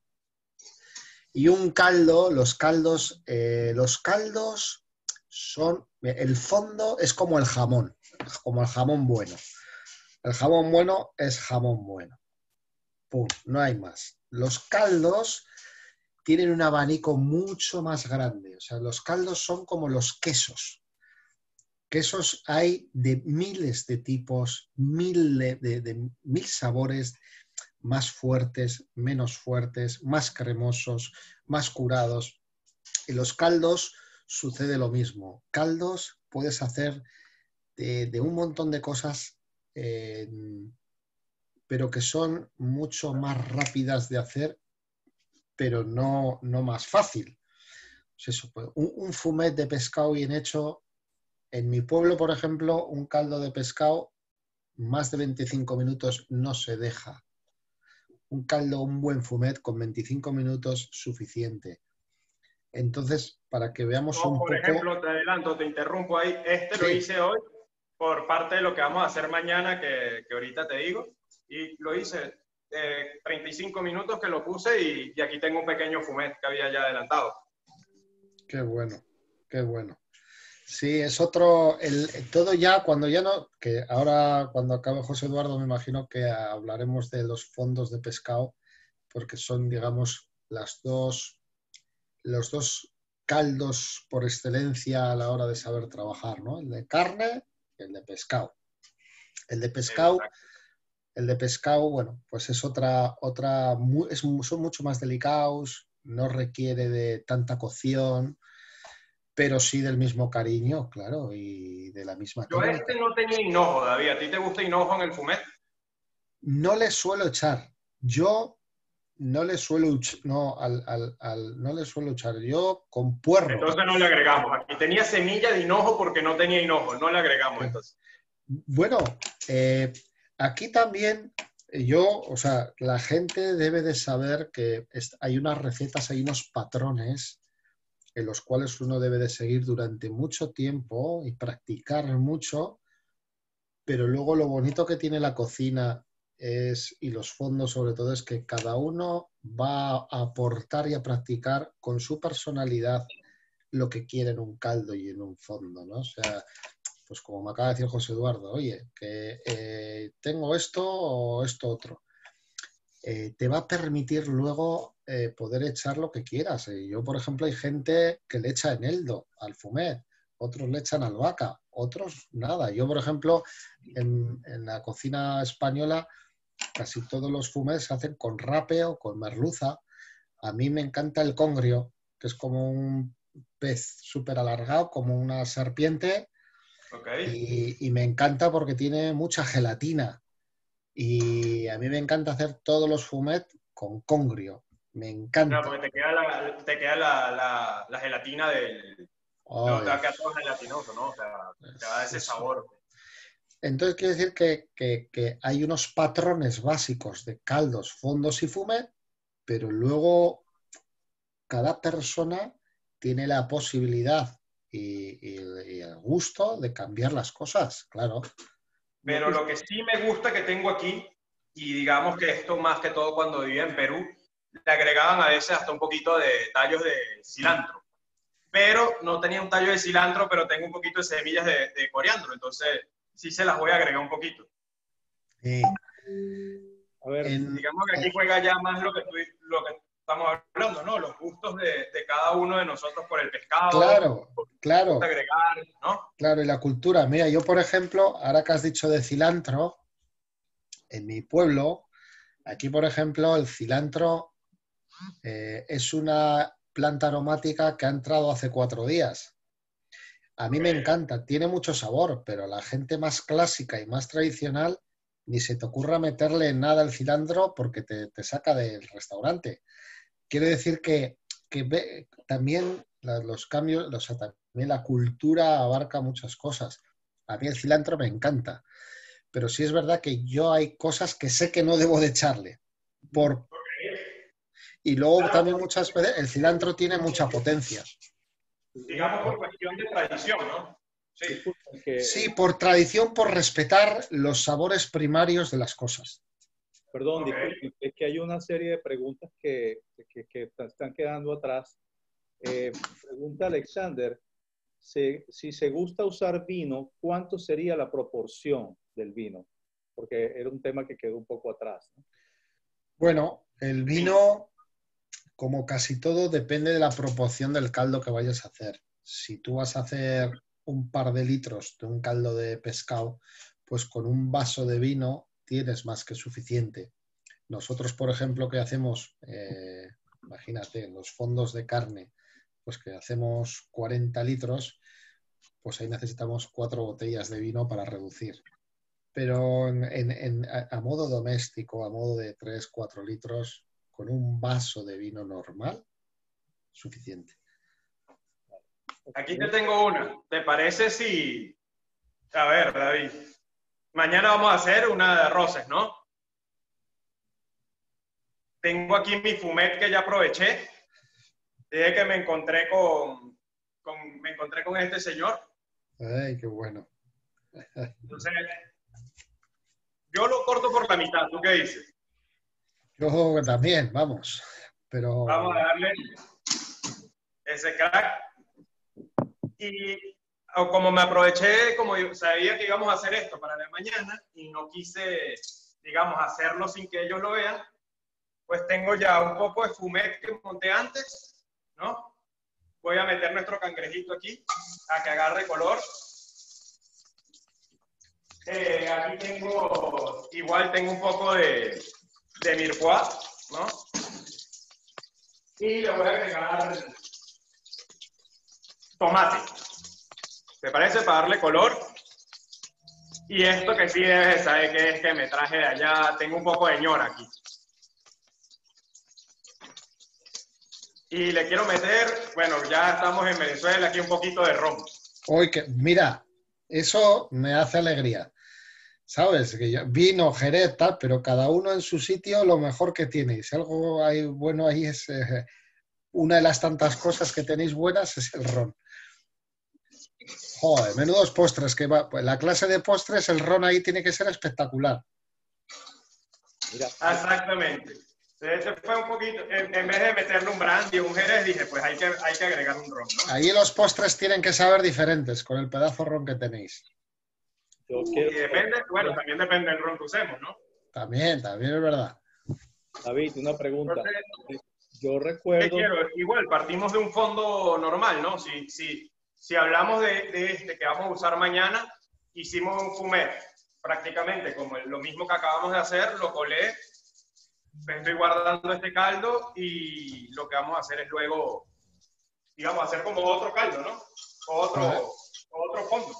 Y un caldo, los caldos, eh, los caldos son, el fondo es como el jamón, como el jamón bueno. El jamón bueno es jamón bueno. Pum, no hay más. Los caldos tienen un abanico mucho más grande. O sea, los caldos son como los quesos. Quesos hay de miles de tipos, mil, de, de, de, mil sabores, más fuertes, menos fuertes, más cremosos, más curados. En los caldos sucede lo mismo. Caldos puedes hacer de, de un montón de cosas, eh, pero que son mucho más rápidas de hacer, pero no, no más fácil. Pues eso, pues, un, un fumet de pescado bien hecho. En mi pueblo, por ejemplo, un caldo de pescado, más de veinticinco minutos no se deja. Un caldo, un buen fumet con veinticinco minutos suficiente. Entonces, para que veamos no, un por poco... Por ejemplo, te adelanto, te interrumpo ahí. Este sí. Lo hice hoy por parte de lo que vamos a hacer mañana, que, que ahorita te digo. Y lo hice eh, treinta y cinco minutos que lo puse y, y aquí tengo un pequeño fumet que había ya adelantado. Qué bueno, qué bueno. Sí, es otro, el, todo ya, cuando ya no, que ahora cuando acabe José Eduardo me imagino que hablaremos de los fondos de pescado, porque son, digamos, las dos, los dos caldos por excelencia a la hora de saber trabajar, ¿no? El de carne y el de pescado. El de pescado, Exacto. el de pescado, bueno, pues es otra, otra, es, son mucho más delicados, no requiere de tanta cocción, pero sí del mismo cariño, claro, y de la misma Yo técnica. Este no tenía hinojo, David. ¿A ti te gusta hinojo en el fumet? No le suelo echar. Yo no le suelo no, al, al, al, no le suelo echar. Yo con puerro. Entonces no le agregamos. Aquí tenía semilla de hinojo porque no tenía hinojo. No le agregamos, entonces. Bueno, eh, aquí también yo, o sea, la gente debe de saber que hay unas recetas, hay unos patrones en los cuales uno debe de seguir durante mucho tiempo y practicar mucho, pero luego lo bonito que tiene la cocina es, y los fondos sobre todo, es que cada uno va a aportar y a practicar con su personalidad lo que quiere en un caldo y en un fondo, ¿no? O sea, pues como me acaba de decir José Eduardo, oye, que eh, tengo esto o esto otro. Eh, te va a permitir luego eh, poder echar lo que quieras. Eh, yo, por ejemplo, hay gente que le echa eneldo al fumet, otros le echan albahaca, otros nada. Yo, por ejemplo, en, en la cocina española, casi todos los fumets se hacen con rape o con merluza. A mí me encanta el congrio, que es como un pez súper alargado, como una serpiente. Okay. Y, y me encanta porque tiene mucha gelatina. Y a mí me encanta hacer todos los fumets con congrio. Me encanta. Claro, porque te queda la, te queda la, la, la gelatina del... Oh, no, te va a quedar todo gelatinoso, ¿no? O sea, te va a dar ese eso. Sabor. Entonces quiere decir que, que, que hay unos patrones básicos de caldos, fondos y fumet, pero luego cada persona tiene la posibilidad y, y, y el gusto de cambiar las cosas, claro. Pero lo que sí me gusta que tengo aquí, y digamos que esto más que todo cuando vivía en Perú, le agregaban a veces hasta un poquito de tallos de cilantro. Pero no tenía un tallo de cilantro, pero tengo un poquito de semillas de, de coriandro. Entonces sí se las voy a agregar un poquito. Sí. A ver, En- Digamos que aquí juega ya más lo que, tú, lo que estamos hablando, ¿no? Los gustos de, de cada uno de nosotros por el pescado, Claro, por claro, agregar, ¿no? claro. Y la cultura. Mira, yo, por ejemplo, ahora que has dicho de cilantro, en mi pueblo, aquí, por ejemplo, el cilantro eh, es una planta aromática que ha entrado hace cuatro días. A mí me encanta, tiene mucho sabor, pero la gente más clásica y más tradicional ni se te ocurra meterle nada al cilantro porque te, te saca del restaurante. Quiero decir que, que ve, también la, los cambios, o sea, también la cultura abarca muchas cosas. A mí el cilantro me encanta, pero sí es verdad que yo hay cosas que sé que no debo de echarle. Por... Y luego también muchas veces el cilantro tiene mucha potencia. Digamos por cuestión de tradición, ¿no? Sí. que, Sí, por tradición, por respetar los sabores primarios de las cosas. perdón, Ok. disculpe, es que hay una serie de preguntas que, que, que están quedando atrás. Eh, pregunta Alexander, si, si se gusta usar vino, ¿cuánto sería la proporción del vino? Porque era un tema que quedó un poco atrás, ¿no? Bueno, el vino, como casi todo, depende de la proporción del caldo que vayas a hacer. Si tú vas a hacer un par de litros de un caldo de pescado, pues con un vaso de vino tienes más que suficiente. Nosotros, por ejemplo, que hacemos, eh, imagínate, en los fondos de carne, pues que hacemos cuarenta litros, pues ahí necesitamos cuatro botellas de vino para reducir. Pero en, en, en, a, a modo doméstico, a modo de tres, cuatro litros, con un vaso de vino normal, suficiente. Aquí te tengo una. ¿Te parece si... A ver, David. Mañana vamos a hacer una de arroces, ¿no? Tengo aquí mi fumet que ya aproveché. Dije que me encontré con, con, me encontré con este señor. Ay, qué bueno. Entonces, yo lo corto por la mitad. ¿Tú qué dices? Yo también, vamos. Pero Vamos a darle ese crack. Y como me aproveché, como yo sabía que íbamos a hacer esto para la mañana y no quise, digamos, hacerlo sin que ellos lo vean, pues tengo ya un poco de fumet que monté antes, ¿no? Voy a meter nuestro cangrejito aquí a que agarre color. Eh, aquí tengo, igual tengo un poco de, de mirepoix, ¿no? Y le voy a agregar tomate. ¿Te parece? Para darle color. Y esto que sí debes de saber que es que me traje de allá. Tengo un poco de ñora aquí. Y le quiero meter, bueno, ya estamos en Venezuela, aquí un poquito de ron. hoy que, mira, eso me hace alegría. ¿Sabes? Que yo, vino, Jerez, tal, pero cada uno en su sitio lo mejor que tiene. Si algo hay bueno ahí es eh, una de las tantas cosas que tenéis buenas es el ron. Joder, menudos postres que va. Pues la clase de postres, el ron ahí tiene que ser espectacular. Mira, Exactamente. Entonces fue un poquito, en, en vez de meterle un brandy o un jerez, dije, pues hay que, hay que agregar un ron, ¿no? Ahí los postres tienen que saber diferentes con el pedazo ron que tenéis. yo Y quiero, depende, bueno, también depende del ron que usemos, ¿no? También, también es verdad. David, una pregunta. Entonces, Yo ¿qué recuerdo, quiero? Igual, partimos de un fondo normal, ¿no? Si, si, si hablamos de, de este que vamos a usar mañana, hicimos un fumet, prácticamente como el, lo mismo que acabamos de hacer, lo colé, estoy guardando este caldo y lo que vamos a hacer es luego, digamos, hacer como otro caldo, ¿no? Otro, Vale. otro fondo.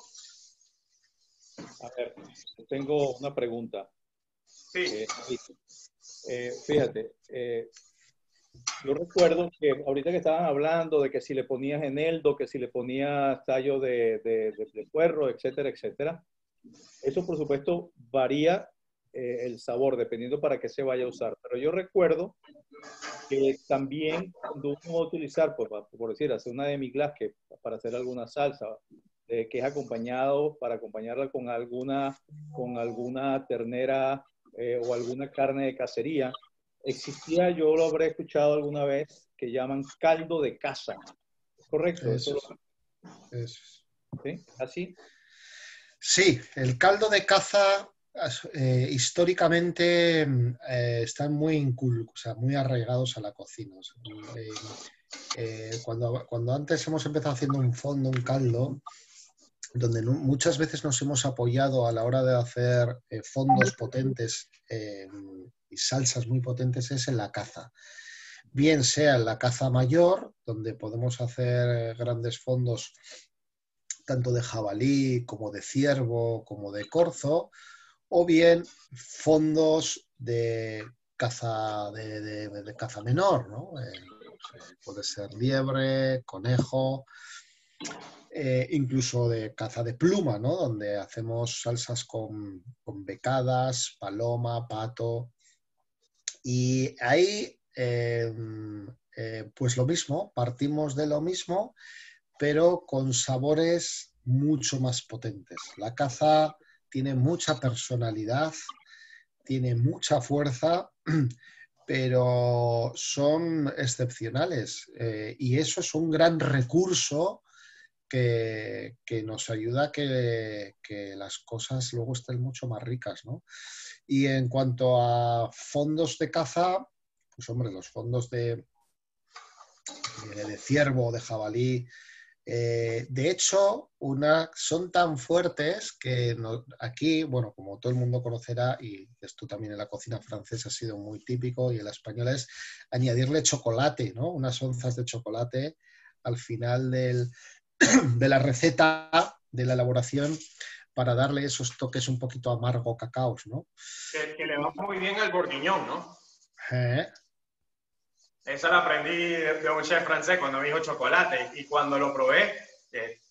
a ver, tengo una pregunta. Sí. Eh, eh, fíjate, eh, yo recuerdo que ahorita que estaban hablando de que si le ponías eneldo, que si le ponías tallo de, de, de, de puerro, etcétera, etcétera. Eso, por supuesto, varía eh, el sabor dependiendo para qué se vaya a usar. Pero yo recuerdo que también cuando uno va a utilizar, pues, por decir, hacer una demi-glace que para hacer alguna salsa, eh, que es acompañado, para acompañarla con alguna, con alguna ternera eh, o alguna carne de cacería, existía, yo lo habré escuchado alguna vez, que llaman caldo de caza. ¿Es correcto? Eso Eso, es. Eso es. ¿sí? ¿Así? Sí, el caldo de caza eh, históricamente eh, están muy, incul- o sea, muy arraigados a la cocina. O sea, eh, eh, cuando, cuando antes hemos empezado haciendo un fondo, un caldo, donde no- muchas veces nos hemos apoyado a la hora de hacer eh, fondos potentes eh, y salsas muy potentes, es en la caza. Bien sea en la caza mayor, donde podemos hacer grandes fondos tanto de jabalí como de ciervo, como de corzo, o bien fondos de caza, de, de- de caza menor, ¿no? Eh, pues, eh, puede ser liebre, conejo, eh, incluso de caza de pluma, ¿no? Donde hacemos salsas con, con becadas, paloma, pato. Y ahí, eh, eh, pues lo mismo, partimos de lo mismo, pero con sabores mucho más potentes. La caza tiene mucha personalidad, tiene mucha fuerza, pero son excepcionales. Eh, y eso es un gran recurso que, que nos ayuda a que, que, las cosas luego estén mucho más ricas, ¿no? Y en cuanto a fondos de caza, pues hombre, los fondos de, de, de ciervo, de jabalí, eh, de hecho, una, son tan fuertes que no, aquí, bueno, como todo el mundo conocerá, y esto también en la cocina francesa ha sido muy típico, y en la española es añadirle chocolate, ¿no? Unas onzas de chocolate al final del, de la receta, de la elaboración, para darle esos toques un poquito amargo cacaos, ¿no? Que, que le va muy bien al bourguignon, ¿no? ¿Eh? Esa la aprendí de, de un chef francés cuando me dijo chocolate, y cuando lo probé, eh,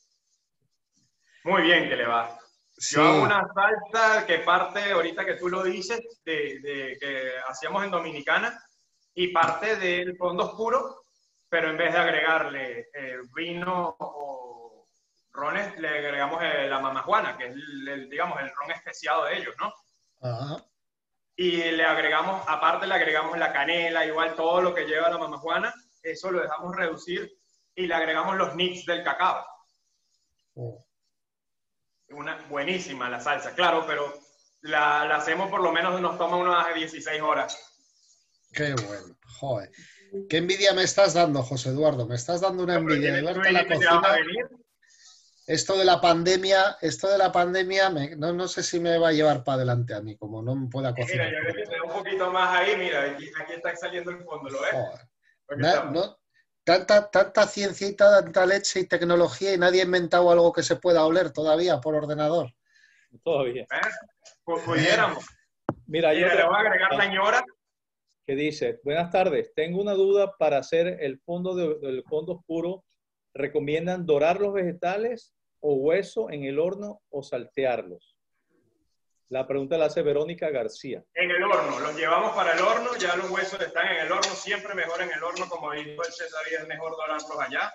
muy bien que le va. Sí. Yo hago una salsa que parte, ahorita que tú lo dices, de, de que hacíamos en Dominicana, y parte del fondo oscuro, pero en vez de agregarle eh, vino o rones, le agregamos eh, la mamajuana, que es el, el, digamos, el ron especiado de ellos, ¿no? Ajá. Y le agregamos, aparte le agregamos la canela, igual todo lo que lleva la mamajuana, eso lo dejamos reducir, y le agregamos los nibs del cacao. Oh. Una buenísima la salsa, claro, pero la, la hacemos por lo menos, nos toma unas dieciséis horas. Qué bueno, joder. Qué envidia me estás dando, José Eduardo. Me estás dando una envidia de verte en la cocina. Esto de la pandemia, esto de la pandemia, me, no, no sé si me va a llevar para adelante a mí, como no me pueda cocinar. Mira, yo le un poquito más ahí, mira, aquí, aquí está saliendo el fondo, ¿lo ves? Na, no, tanta, tanta ciencia y tanta leche y tecnología, y nadie ha inventado algo que se pueda oler todavía por ordenador. Todavía. ¿Eh? Pudiéramos. Mira, yo mira, le voy a agregar la ñora. Que dice, buenas tardes, tengo una duda para hacer el fondo de, del fondo oscuro. ¿Recomiendan dorar los vegetales o hueso en el horno o saltearlos? La pregunta la hace Verónica García. En el horno, los llevamos para el horno, ya los huesos están en el horno, siempre mejor en el horno, como dijo el chef David, es mejor dorarlos allá.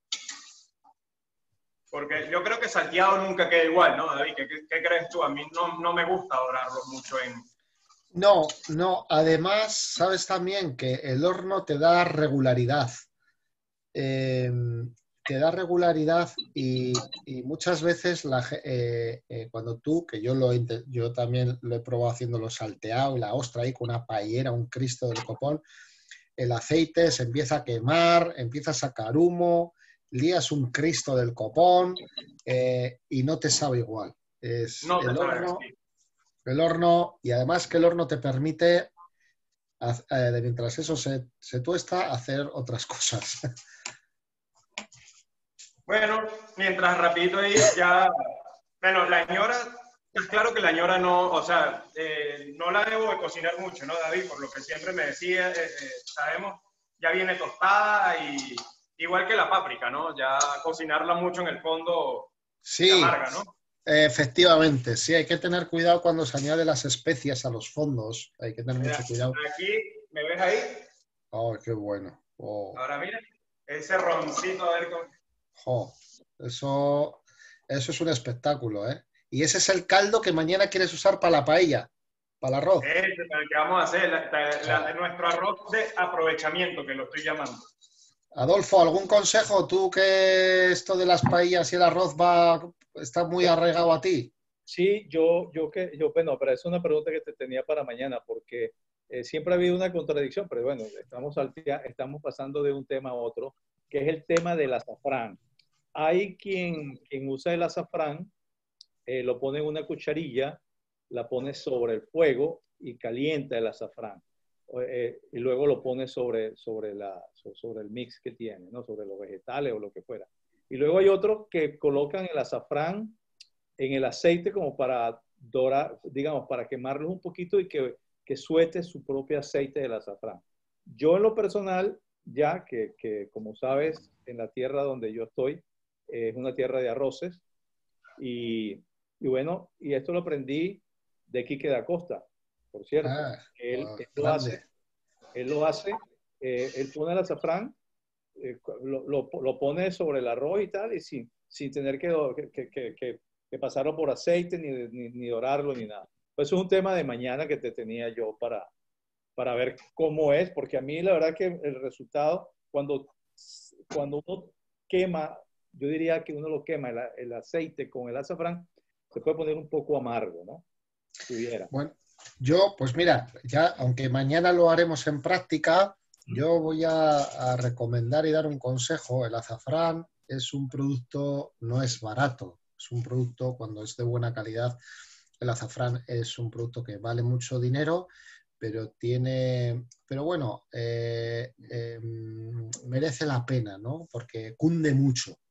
Porque yo creo que salteado nunca queda igual, ¿no, David? ¿Qué, qué, qué crees tú? A mí no, no me gusta dorarlos mucho en... No, no. Además, sabes también que el horno te da regularidad. Eh, te da regularidad y, y muchas veces la, eh, eh, cuando tú, que yo, lo, yo también lo he probado haciéndolo salteado y la ostra ahí con una paellera, un Cristo del copón, el aceite se empieza a quemar, empieza a sacar humo, lías un Cristo del copón eh, y no te sabe igual. Es no el te horno, sabes, sí. el horno, y además que el horno te permite, eh, mientras eso se, se tuesta, hacer otras cosas. Bueno, mientras rapidito ahí ya... Bueno, la ñora, es claro que la ñora no, o sea, eh, no la debo de cocinar mucho, ¿no, David? Por lo que siempre me decía, eh, eh, sabemos, ya viene tostada, y igual que la páprica, ¿no? Ya cocinarla mucho en el fondo sí, se amarga, ¿no? Efectivamente, sí, hay que tener cuidado cuando se añade las especias a los fondos, hay que tener Mira, mucho cuidado. Aquí, ¿me ves ahí? Oh, qué bueno. Oh. Ahora mira, ese roncito, a ver cómo... Oh, eso, eso es un espectáculo, ¿eh? Y ese es el caldo que mañana quieres usar para la paella, para el arroz. Ese es el que vamos a hacer, la, la, la, nuestro arroz de aprovechamiento, que lo estoy llamando. Adolfo, ¿algún consejo? Tú que esto de las paellas y el arroz va, está muy arraigado a ti. Sí, yo, yo que, yo, bueno, pero es una pregunta que te tenía para mañana, porque eh, siempre ha habido una contradicción, pero bueno, estamos, al, estamos pasando de un tema a otro, que es el tema del azafrán. Hay quien, quien usa el azafrán, eh, lo pone en una cucharilla, la pone sobre el fuego y calienta el azafrán. Eh, y luego lo pone sobre, sobre, la, sobre el mix que tiene, ¿no? Sobre los vegetales o lo que fuera. Y luego hay otros que colocan el azafrán en el aceite como para dorar, digamos, para quemarlos un poquito y que, que suelte su propio aceite del azafrán. Yo en lo personal, ya que, que como sabes, en la tierra donde yo estoy, eh, es una tierra de arroces, y, y bueno, y esto lo aprendí de Quique da Costa, por cierto. Ah, él, oh, él lo hace, él lo hace, eh, él pone el azafrán, eh, lo, lo, lo pone sobre el arroz y tal, y sin, sin tener que, que, que, que, que pasarlo por aceite, ni, ni, ni dorarlo, ni nada. Pues es un tema de mañana que te tenía yo para, para ver cómo es, porque a mí la verdad que el resultado, cuando, cuando uno quema, yo diría que uno lo quema, el, el aceite con el azafrán, se puede poner un poco amargo, ¿no? Si hubiera. Bueno, yo, pues mira, ya, aunque mañana lo haremos en práctica, yo voy a, a recomendar y dar un consejo. El azafrán es un producto, no es barato, es un producto, cuando es de buena calidad, el azafrán es un producto que vale mucho dinero, pero tiene, pero bueno, eh, eh, merece la pena, ¿no? Porque cunde mucho.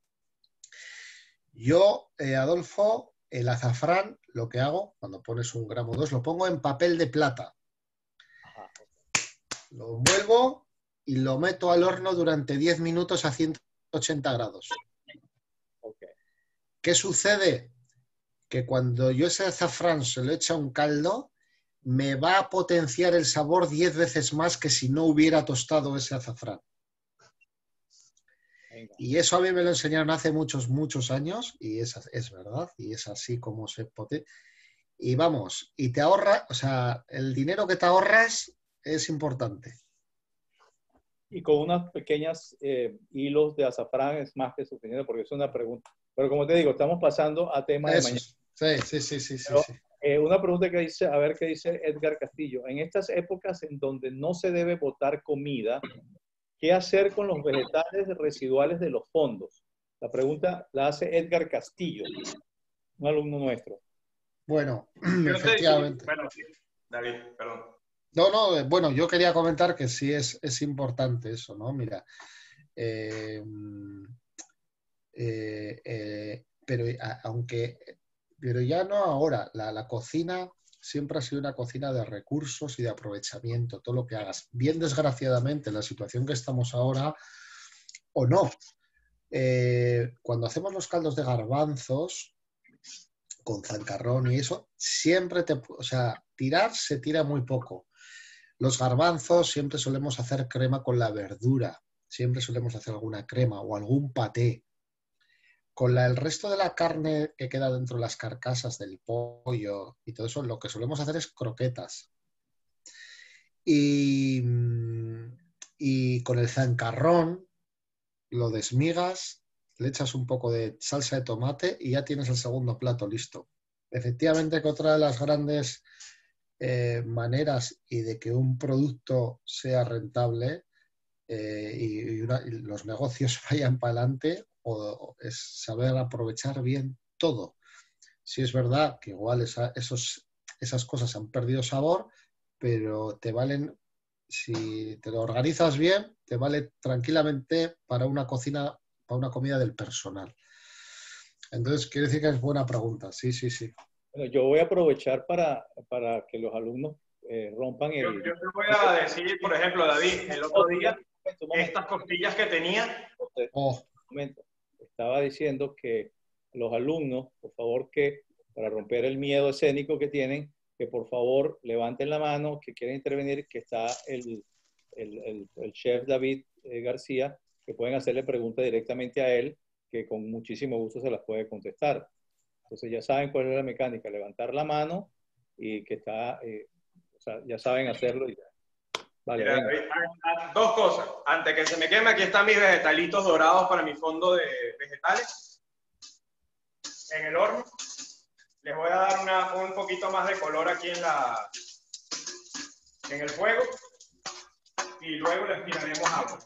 Yo, eh, Adolfo, el azafrán, lo que hago, cuando pones un gramo o dos, lo pongo en papel de plata. Lo envuelvo y lo meto al horno durante diez minutos a ciento ochenta grados. Okay. ¿Qué sucede? Que cuando yo ese azafrán se lo echo a un caldo, me va a potenciar el sabor diez veces más que si no hubiera tostado ese azafrán. Y eso a mí me lo enseñaron hace muchos, muchos años, y es, es verdad, y es así como se potencia. Y vamos, y te ahorra, o sea, el dinero que te ahorras es importante. Y con unas pequeñas eh, hilos de azafrán es más que suficiente, porque es una pregunta. Pero como te digo, estamos pasando a temas de mañana. Sí, sí, sí, sí, Pero, sí, sí. Eh, una pregunta que dice, a ver qué dice Edgar Castillo. En estas épocas en donde no se debe botar comida, ¿qué hacer con los vegetales residuales de los fondos? La pregunta la hace Edgar Castillo, un alumno nuestro. Bueno, yo efectivamente. Sé, bueno, sí. David, perdón. No, no, bueno, yo quería comentar que sí es, es importante eso, ¿no? Mira, eh, eh, eh, pero a, aunque, pero ya no ahora, la, la cocina siempre ha sido una cocina de recursos y de aprovechamiento, todo lo que hagas. Bien desgraciadamente, en la situación que estamos ahora, o no. Eh, cuando hacemos los caldos de garbanzos, con zancarrón y eso, siempre te, o sea, tirar se tira muy poco. Los garbanzos siempre solemos hacer crema con la verdura, siempre solemos hacer alguna crema o algún paté. Con la, el resto de la carne que queda dentro de las carcasas del pollo y todo eso, lo que solemos hacer es croquetas. Y, y con el zancarrón lo desmigas, le echas un poco de salsa de tomate y ya tienes el segundo plato listo. Efectivamente, que otra de las grandes eh, maneras y de que un producto sea rentable eh, y, y, una, y los negocios vayan para adelante o, o es saber aprovechar bien todo. Si es verdad que igual esa, esos, esas cosas han perdido sabor, pero te valen, si te lo organizas bien, te vale tranquilamente para una cocina, para una comida del personal. Entonces, quiere decir que es buena pregunta. Sí, sí, sí. Bueno, yo voy a aprovechar para, para que los alumnos eh, rompan el... Yo, yo te voy a decir, por ejemplo, David, el otro día, estas costillas que tenía... Oh. Un momento. Estaba diciendo que los alumnos, por favor, que para romper el miedo escénico que tienen, que por favor levanten la mano, que quieren intervenir, que está el, el, el, el chef David eh, García, que pueden hacerle preguntas directamente a él, que con muchísimo gusto se las puede contestar. Entonces ya saben cuál es la mecánica, levantar la mano y que está, eh, o sea, ya saben hacerlo y ya. Vale, Mira, David, dos cosas. Antes que se me queme, aquí están mis vegetalitos dorados para mi fondo de vegetales en el horno. Les voy a dar una, un poquito más de color aquí en, la, en el fuego y luego les tiraremos agua.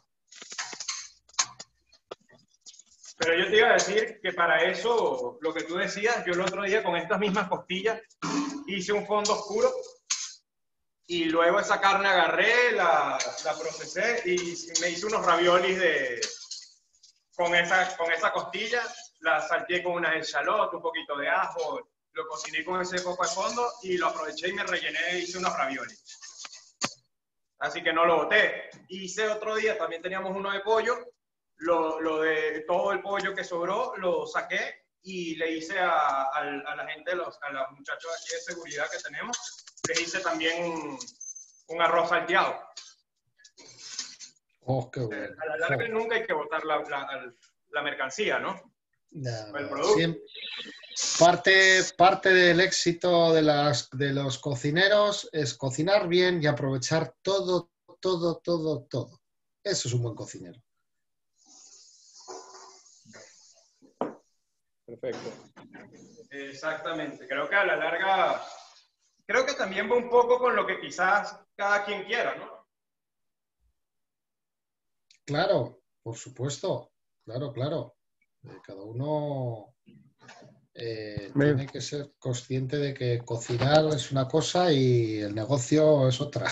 Pero yo te iba a decir que para eso, lo que tú decías, yo el otro día con estas mismas costillas hice un fondo oscuro y luego esa carne agarré, la, la procesé y me hice unos raviolis de, con, esa, con esa costilla, la salteé con unas echalotes, un poquito de ajo, lo cociné con ese poco de fondo y lo aproveché y me rellené e hice unos raviolis. Así que no lo boté. Hice otro día, también teníamos uno de pollo, lo, lo de todo el pollo que sobró lo saqué y le hice a, a, a la gente, los, a los muchachos aquí de seguridad que tenemos, les hice también un, un arroz salteado. Oh, qué bueno. A la larga oh. Nunca hay que botar la, la, la mercancía, ¿no? No, el producto. Siempre, parte, parte del éxito de, las, de los cocineros es cocinar bien y aprovechar todo, todo, todo, todo. Eso es un buen cocinero. Perfecto. Exactamente. Creo que a la larga, creo que también va un poco con lo que quizás cada quien quiera, ¿no? Claro, por supuesto. Claro, claro. Cada uno eh, tiene que ser consciente de que cocinar es una cosa y el negocio es otra.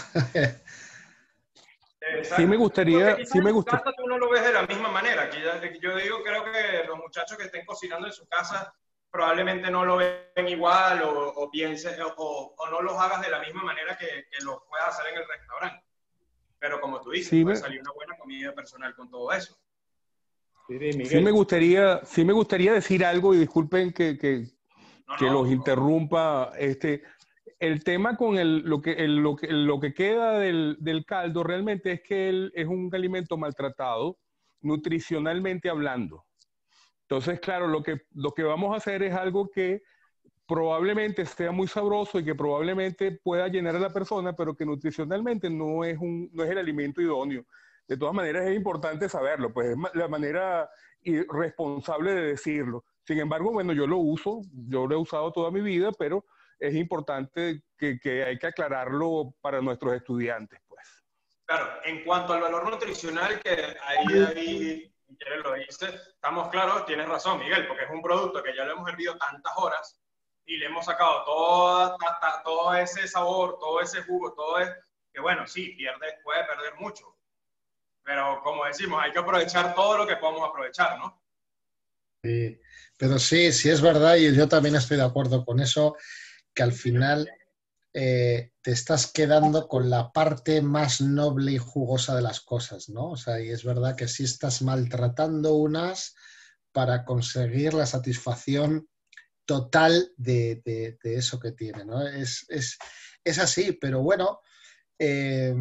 Exacto. Sí me gustaría, Porque sí me en gusta. tu casa tú no lo ves de la misma manera. Aquí yo digo, creo que los muchachos que estén cocinando en su casa probablemente no lo ven igual o, o piensen o, o no los hagas de la misma manera que, que lo puedas hacer en el restaurante. Pero como tú dices, sí puede me... salir una buena comida personal con todo eso. Sí, Miguel. Sí me gustaría, sí me gustaría decir algo y disculpen que, que, no, que no, los no. interrumpa. Este, el tema con el, lo, que, el, lo, que, lo que queda del, del caldo realmente es que él es un alimento maltratado, nutricionalmente hablando. Entonces, claro, lo que, lo que vamos a hacer es algo que probablemente sea muy sabroso y que probablemente pueda llenar a la persona, pero que nutricionalmente no es, un, no es el alimento idóneo. De todas maneras, es importante saberlo, pues es la manera irresponsable de decirlo. Sin embargo, bueno, yo lo uso, yo lo he usado toda mi vida, pero es importante que, que hay que aclararlo para nuestros estudiantes, pues. Claro, en cuanto al valor nutricional, que ahí David lo dice, estamos claros, tienes razón, Miguel, porque es un producto que ya lo hemos hervido tantas horas y le hemos sacado todo, todo ese sabor, todo ese jugo, todo es que bueno, sí, pierde, puede perder mucho. Pero como decimos, hay que aprovechar todo lo que podamos aprovechar, ¿no? Sí, pero sí, sí es verdad y yo también estoy de acuerdo con eso, que al final eh, te estás quedando con la parte más noble y jugosa de las cosas, ¿no? O sea, y es verdad que sí estás maltratando unas para conseguir la satisfacción total de, de, de eso que tiene, ¿no? Es, es, es así, pero bueno, eh,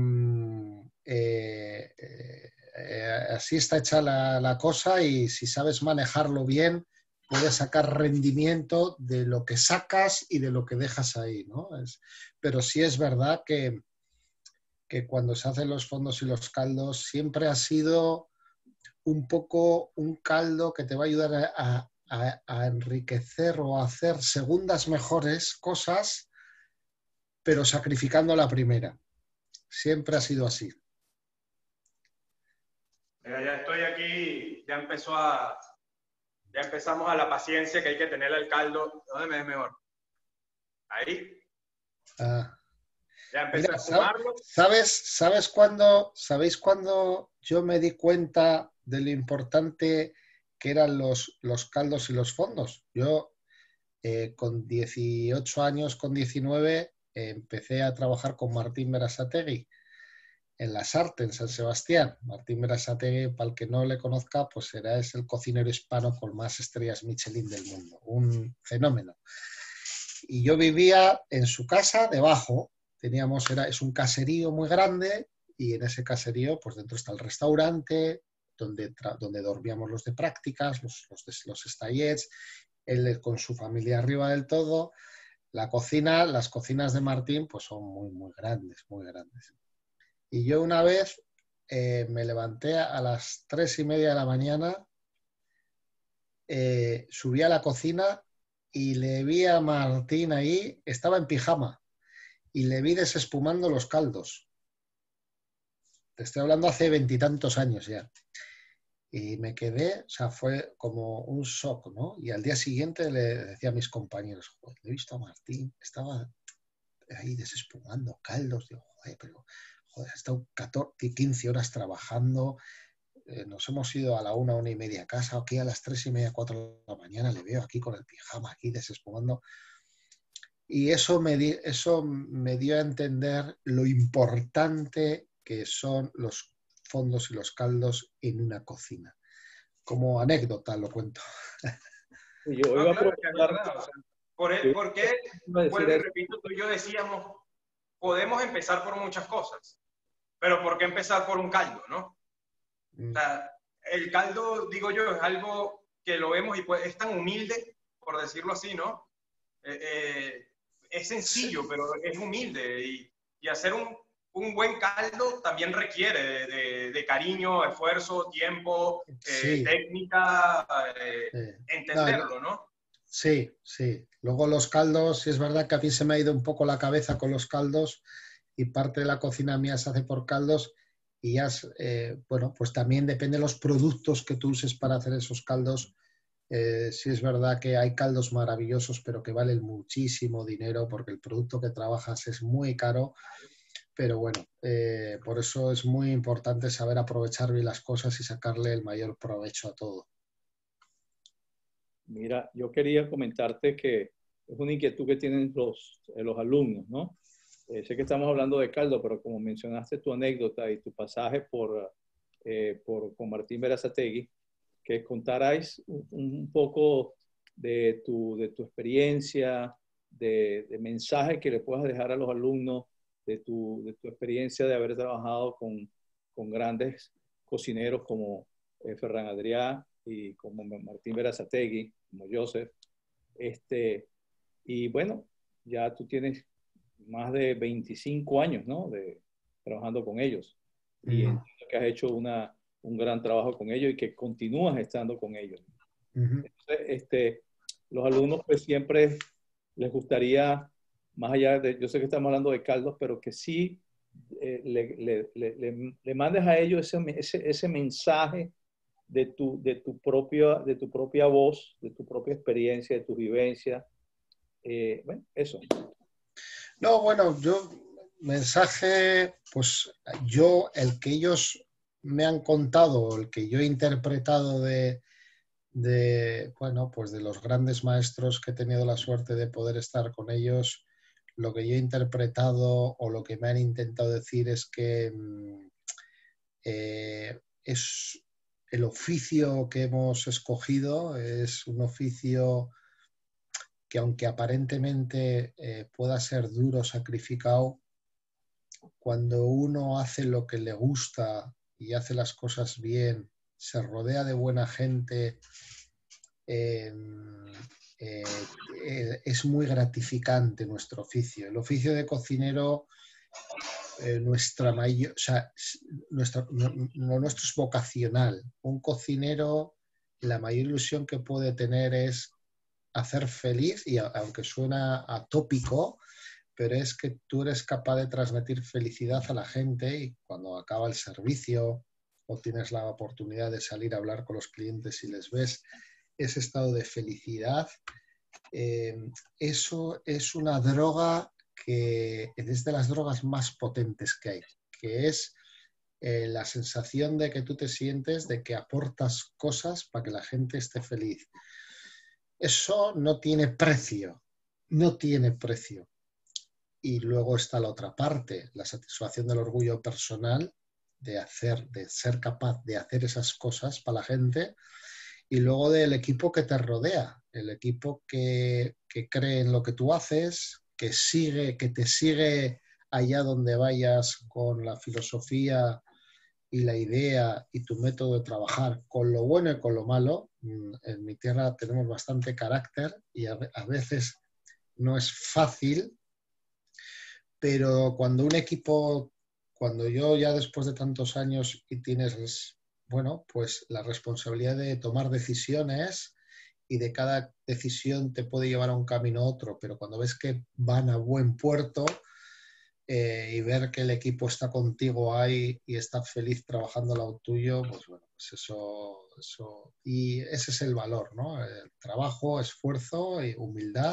eh, eh, así está hecha la, la cosa y si sabes manejarlo bien, puedes sacar rendimiento de lo que sacas y de lo que dejas ahí, ¿no? Es, pero sí es verdad que, que cuando se hacen los fondos y los caldos siempre ha sido un poco un caldo que te va a ayudar a, a, a enriquecer o a hacer segundas mejores cosas, pero sacrificando la primera. Siempre ha sido así. Mira, ya estoy aquí, ya empezó a, ya empezamos a la paciencia que hay que tener al caldo. ¿Dónde me es mejor? Ahí. Ah. Ya empecé Mira, a fumarlo. ¿Sabes, sabes cuándo, ¿Sabéis cuándo yo me di cuenta de lo importante que eran los, los caldos y los fondos? Yo eh, con dieciocho años, con diecinueve, eh, empecé a trabajar con Martín Berasategui en La Sarte, en San Sebastián. Martín Berasategui, para el que no le conozca, pues será, es el cocinero hispano con más estrellas Michelin del mundo. Un fenómeno. Y yo vivía en su casa debajo. Teníamos, era, es un caserío muy grande y en ese caserío, pues dentro está el restaurante, donde, donde dormíamos los de prácticas, los, los, de, los stallets, él con su familia arriba del todo. La cocina, las cocinas de Martín, pues son muy, muy grandes, muy grandes. Y yo una vez eh, me levanté a las tres y media de la mañana, eh, subí a la cocina y le vi a Martín ahí, estaba en pijama, y le vi desespumando los caldos. Te estoy hablando hace veintitantos años ya. Y me quedé, o sea, fue como un shock, ¿no? Y al día siguiente le decía a mis compañeros, joder, he visto a Martín, estaba ahí desespumando caldos. Digo, joder, pero joder, he estado catorce, quince horas trabajando, eh, nos hemos ido a la una, una y media a casa, aquí a las tres y media, cuatro de la mañana le veo aquí con el pijama, aquí desespumando. Y eso me, di, eso me dio a entender lo importante que son los fondos y los caldos en una cocina. Como anécdota lo cuento. Yo No, iba a claro, que es preguntar, verdad, o sea, por el- porque, iba a decir vuelvo y eso. repito, tú y yo decíamos, podemos empezar por muchas cosas, pero ¿por qué empezar por un caldo, no? O sea, el caldo, digo yo, es algo que lo vemos y pues, es tan humilde, por decirlo así, ¿no? Eh, eh, es sencillo, Sí. pero es humilde. Y, y hacer un, un buen caldo también requiere de, de, de cariño, esfuerzo, tiempo, eh, Sí. técnica, eh, Sí. entenderlo, No, ¿no? sí, sí. Luego los caldos, sí es verdad que a mí se me ha ido un poco la cabeza con los caldos y parte de la cocina mía se hace por caldos y ya, eh, bueno, pues también depende de los productos que tú uses para hacer esos caldos. Eh, sí es verdad que hay caldos maravillosos, pero que valen muchísimo dinero porque el producto que trabajas es muy caro. Pero bueno, eh, por eso es muy importante saber aprovechar bien las cosas y sacarle el mayor provecho a todo. Mira, yo quería comentarte que es una inquietud que tienen los, eh, los alumnos, ¿no? Eh, sé que estamos hablando de caldo, pero como mencionaste tu anécdota y tu pasaje por, eh, por con Martín Berazategui, que contarais un, un poco de tu, de tu experiencia, de, de mensaje que le puedas dejar a los alumnos, de tu, de tu experiencia de haber trabajado con, con grandes cocineros como eh, Ferran Adrià y como Martín Berazategui, como Joseph. Este, y bueno, ya tú tienes más de veinticinco años, ¿no? De, trabajando con ellos. Y Mm. entiendo que has hecho una, un gran trabajo con ellos y que continúas estando con ellos. Uh-huh. Entonces, este, los alumnos pues siempre les gustaría, más allá de, yo sé que estamos hablando de caldos, pero que sí eh, le, le, le, le, mandes a ellos ese, ese, ese mensaje de tu, de, tu propia, de tu propia voz, de tu propia experiencia, de tu vivencia. Eh, bueno, eso. No, bueno, yo, mensaje, pues yo, el que ellos me han contado, el que yo he interpretado de, de, bueno, pues de los grandes maestros que he tenido la suerte de poder estar con ellos, lo que yo he interpretado o lo que me han intentado decir es que eh, es el oficio que hemos escogido, es un oficio que aunque aparentemente eh, pueda ser duro, sacrificado, cuando uno hace lo que le gusta y hace las cosas bien, se rodea de buena gente, eh, eh, eh, es muy gratificante nuestro oficio. El oficio de cocinero, eh, nuestra mayor, o sea, nuestra, no, no, nuestro es vocacional. Un cocinero, la mayor ilusión que puede tener es hacer feliz, y aunque suena atópico, pero es que tú eres capaz de transmitir felicidad a la gente y cuando acaba el servicio o tienes la oportunidad de salir a hablar con los clientes y les ves ese estado de felicidad, eh, eso es una droga que es de las drogas más potentes que hay, que es eh, la sensación de que tú te sientes de que aportas cosas para que la gente esté feliz. Eso no tiene precio, no tiene precio. Y luego está la otra parte, la satisfacción del orgullo personal de hacer, de ser capaz de hacer esas cosas para la gente, y luego del equipo que te rodea, el equipo que, que cree en lo que tú haces, que sigue, que te sigue allá donde vayas con la filosofía y la idea y tu método de trabajar, con lo bueno y con lo malo. En mi tierra tenemos bastante carácter y a, a veces no es fácil, pero cuando un equipo, cuando yo ya después de tantos años y tienes, bueno, pues la responsabilidad de tomar decisiones y de cada decisión te puede llevar a un camino a otro, pero cuando ves que van a buen puerto eh, y ver que el equipo está contigo ahí y está feliz trabajando al lado tuyo, pues bueno, pues eso, eso, y ese es el valor, ¿no? El trabajo, esfuerzo y humildad.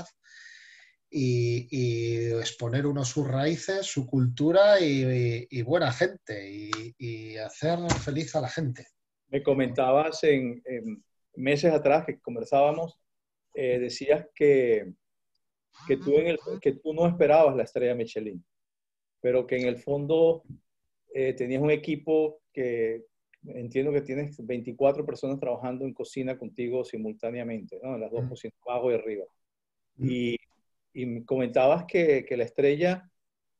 Y, y exponer uno sus raíces, su cultura y, y, y buena gente y, y hacer feliz a la gente. Me comentabas en, en meses atrás que conversábamos, eh, decías que, que, tú en el, que tú no esperabas la estrella Michelin, pero que en el fondo eh, tenías un equipo que entiendo que tienes veinticuatro personas trabajando en cocina contigo simultáneamente, ¿no? En las dos Mm. cocinas, abajo y arriba. Mm. Y, y me comentabas que, que la estrella,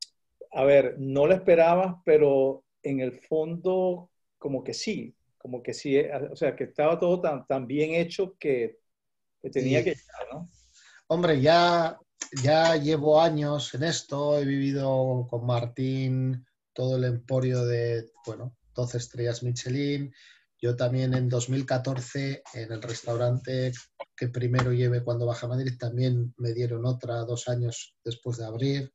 a ver, no la esperabas, pero en el fondo como que sí, como que sí, o sea, que estaba todo tan, tan bien hecho que, que tenía Y, que llegar, ¿no? hombre, ya, ya llevo años en esto, he vivido con Martín todo el emporio de, bueno, doce estrellas Michelin. Yo también en dos mil catorce en el restaurante que primero llevé cuando bajé a Madrid también me dieron otra dos años después de abrir.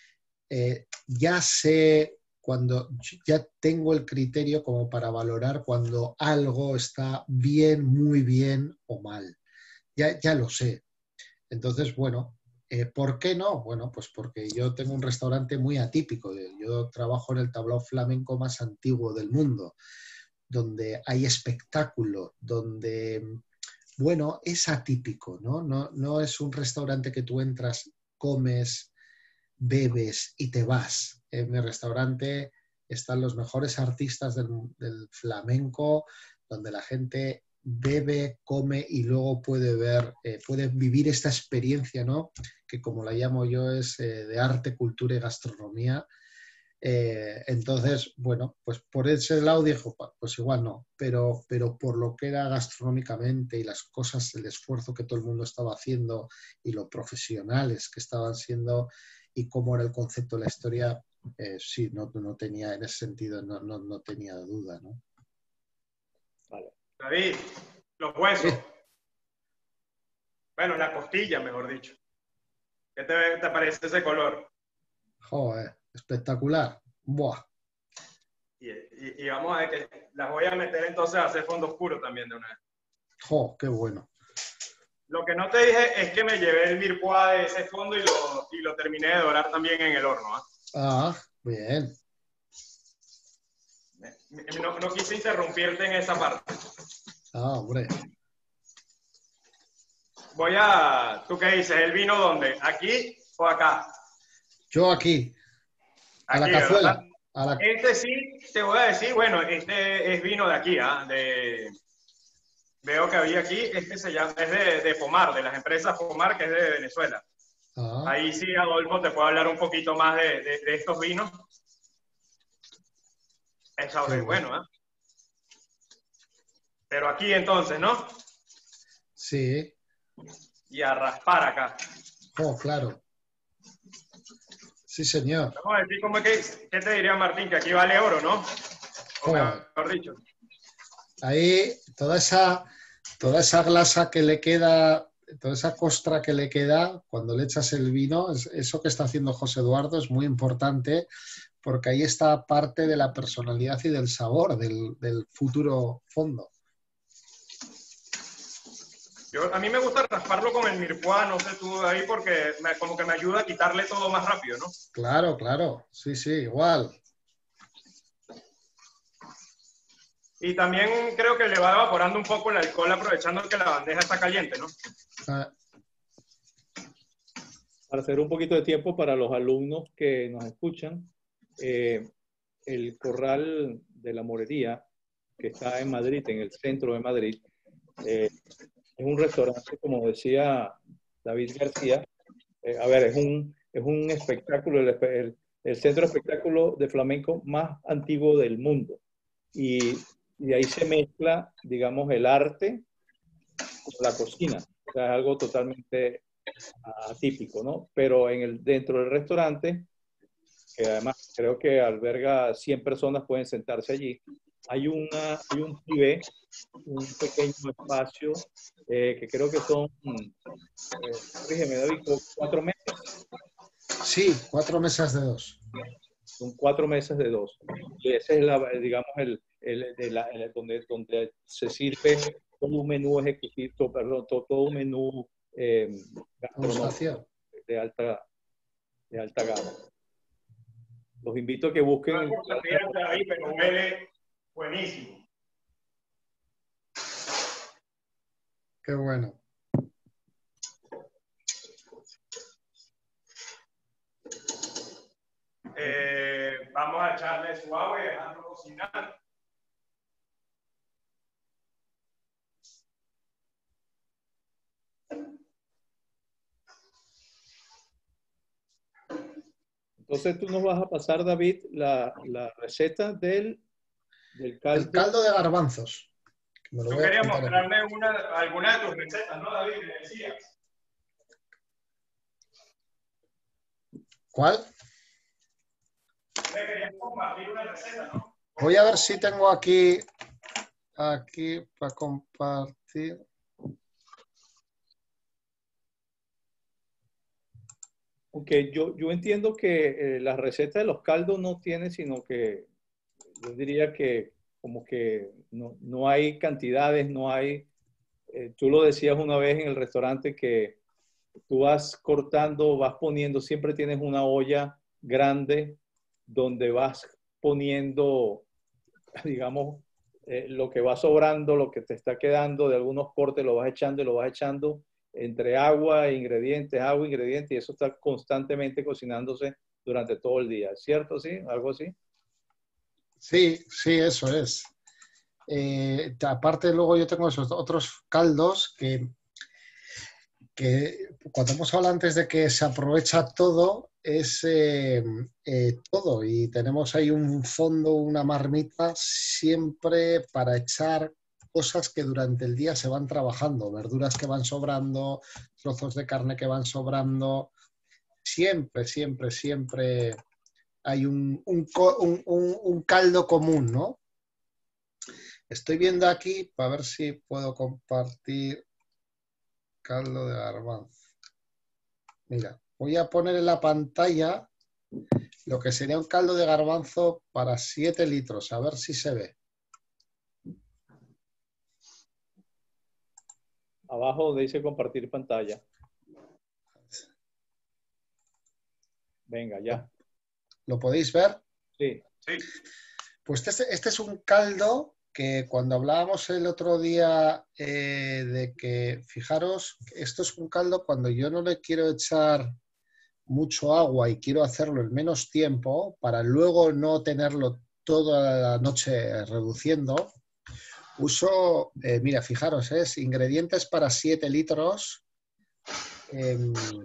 Eh, ya sé cuando, ya tengo el criterio como para valorar cuando algo está bien, muy bien o mal. Ya, ya lo sé. Entonces, bueno, eh, ¿por qué no? Bueno, pues porque yo tengo un restaurante muy atípico. Yo trabajo en el tablao flamenco más antiguo del mundo, donde hay espectáculo, donde, bueno, es atípico, ¿no? No, no es un restaurante que tú entras, comes, bebes y te vas. En mi restaurante están los mejores artistas del, del flamenco, donde la gente bebe, come y luego puede ver, eh, puede vivir esta experiencia, ¿no? Que como la llamo yo es eh, de arte, cultura y gastronomía. Eh, entonces, bueno, pues por ese lado dijo, pues igual no, pero, pero por lo que era gastronómicamente y las cosas, el esfuerzo que todo el mundo estaba haciendo y lo profesionales que estaban siendo y cómo era el concepto de la historia, eh, sí, no, no tenía, en ese sentido, no, no, no tenía duda, ¿no? Vale. David, los huesos. Sí. Bueno, la costilla, mejor dicho. ¿Qué te, te parece ese color? Joder, espectacular. Buah. Y, y, y vamos a ver que las voy a meter entonces a hacer fondo oscuro también de una vez. Jo, qué bueno. Lo que no te dije es que me llevé el mirepoix de ese fondo y lo, y lo terminé de dorar también en el horno. ¿eh? Ah, bien. No, no quise interrumpirte en esa parte. Ah, hombre. Voy a... ¿Tú qué dices? ¿El vino dónde? ¿Aquí o acá? Yo aquí, a Aquí, la cazuela. ¿verdad? A la... Este sí, te voy a decir, bueno, este es vino de aquí, ¿ah? ¿eh? De... Veo que había aquí, este se llama, es de, de Pomar, de las empresas Pomar, que es de Venezuela. Ah. Ahí sí, Adolfo, te puedo hablar un poquito más de, de, de estos vinos. Está muy bueno, ¿eh? Pero aquí entonces, ¿no? Sí. Y a raspar acá. Oh, claro. Sí, señor. Vamos a decir, ¿cómo es que, ¿qué te diría Martín? Que aquí vale oro, ¿no? O mejor dicho. Ahí, toda esa, toda esa glasa que le queda, toda esa costra que le queda, cuando le echas el vino, eso que está haciendo José Eduardo es muy importante, porque ahí está parte de la personalidad y del sabor del, del futuro fondo. Yo, a mí me gusta rasparlo con el mirepoix, no sé tú ahí, porque me, como que me ayuda a quitarle todo más rápido, ¿no? Claro, claro. Sí, sí, igual. Y también creo que le va evaporando un poco el alcohol aprovechando que la bandeja está caliente, ¿no? Ah. Para hacer un poquito de tiempo para los alumnos que nos escuchan, eh, el Corral de la Morería, que está en Madrid, en el centro de Madrid, eh, es un restaurante, como decía David García. Eh, a ver, es un, es un espectáculo, el, el, el centro de espectáculo de flamenco más antiguo del mundo. Y, y ahí se mezcla, digamos, el arte con la cocina. O sea, es algo totalmente atípico, ¿no? Pero en el, dentro del restaurante, que además creo que alberga cien personas, pueden sentarse allí, hay, una, hay un pibe, un pequeño espacio, eh, que creo que son, eh, corrígeme, David, cuatro meses. Sí, cuatro mesas de dos. Son cuatro mesas de dos. Y ese es, la, digamos, el, el, de la, el donde, donde se sirve todo un menú ejecutivo, perdón, todo, todo un menú eh, gastronómico de alta, de alta gama. Los invito a que busquen. No, ahí, pero huele buenísimo. Qué bueno. Eh, vamos a echarle su agua y dejarlo cocinar. Entonces tú nos vas a pasar, David, la, la receta del, del caldo. El caldo de garbanzos. Tú querías mostrarme una, alguna de tus recetas, ¿no, David? Me decías. ¿Cuál? Me querías compartir una receta, ¿no? Voy a ver si tengo aquí, aquí para compartir. Aunque yo, yo entiendo que eh, la receta de los caldos no tiene, sino que yo diría que como que no, no hay cantidades, no hay... Eh, tú lo decías una vez en el restaurante que tú vas cortando, vas poniendo, siempre tienes una olla grande donde vas poniendo, digamos, eh, lo que va sobrando, lo que te está quedando de algunos cortes, lo vas echando y lo vas echando entre agua e ingredientes, agua e ingredientes, y eso está constantemente cocinándose durante todo el día. ¿Cierto? ¿Sí? ¿Algo así? Sí, sí, eso es. Eh, aparte, luego yo tengo esos otros caldos que, que cuando hemos hablado antes de que se aprovecha todo, es eh, eh, todo. Y tenemos ahí un fondo, una marmita, siempre para echar cosas que durante el día se van trabajando, verduras que van sobrando, trozos de carne que van sobrando. Siempre, siempre, siempre hay un, un, un, un caldo común, ¿no? Estoy viendo aquí para ver si puedo compartir caldo de garbanzo. Mira, voy a poner en la pantalla lo que sería un caldo de garbanzo para siete litros, a ver si se ve. Abajo dice compartir pantalla. Venga, ya. ¿Lo podéis ver? Sí. Sí. Pues este, este es un caldo que cuando hablábamos el otro día eh, de que, fijaros, esto es un caldo cuando yo no le quiero echar mucho agua y quiero hacerlo en menos tiempo para luego no tenerlo toda la noche reduciendo. Uso, eh, mira, fijaros, es ingredientes para siete litros. Eh,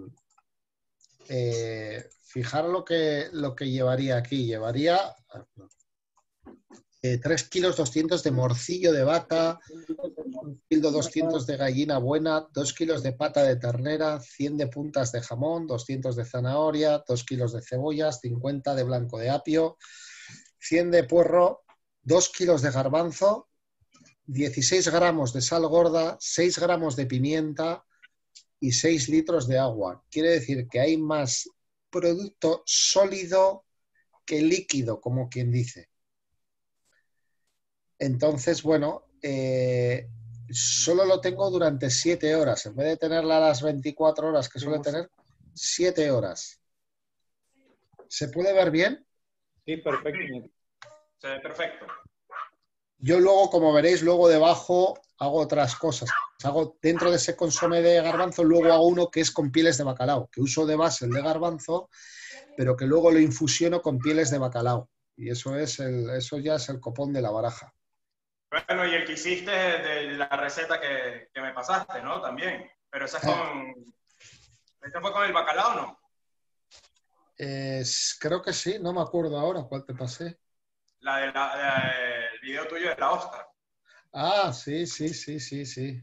eh, fijaros lo que, lo que llevaría aquí. Llevaría eh, tres kilos doscientos de morcillo de vaca, un kilo doscientos de gallina buena, dos kilos de pata de ternera, cien de puntas de jamón, doscientos de zanahoria, dos kilos de cebollas, cincuenta de blanco de apio, cien de puerro, dos kilos de garbanzo, dieciséis gramos de sal gorda, seis gramos de pimienta y seis litros de agua. Quiere decir que hay más producto sólido que líquido, como quien dice. Entonces, bueno, eh, solo lo tengo durante siete horas. En vez de tenerla a las veinticuatro horas que suele tener, siete horas. ¿Se puede ver bien? Sí, perfecto. Se ve perfecto. Yo luego, como veréis, luego debajo hago otras cosas. Hago dentro de ese consomé de garbanzo, luego hago uno que es con pieles de bacalao, que uso de base el de garbanzo, pero que luego lo infusiono con pieles de bacalao. Y eso, es el, eso ya es el copón de la baraja. Bueno, y el que hiciste de la receta que, que me pasaste, ¿no? También. Pero esa es con... ¿Esta fue con el bacalao, no? Eh, creo que sí, no me acuerdo ahora cuál te pasé. La del de el video tuyo de la ostra. Ah, sí, sí, sí, sí, sí.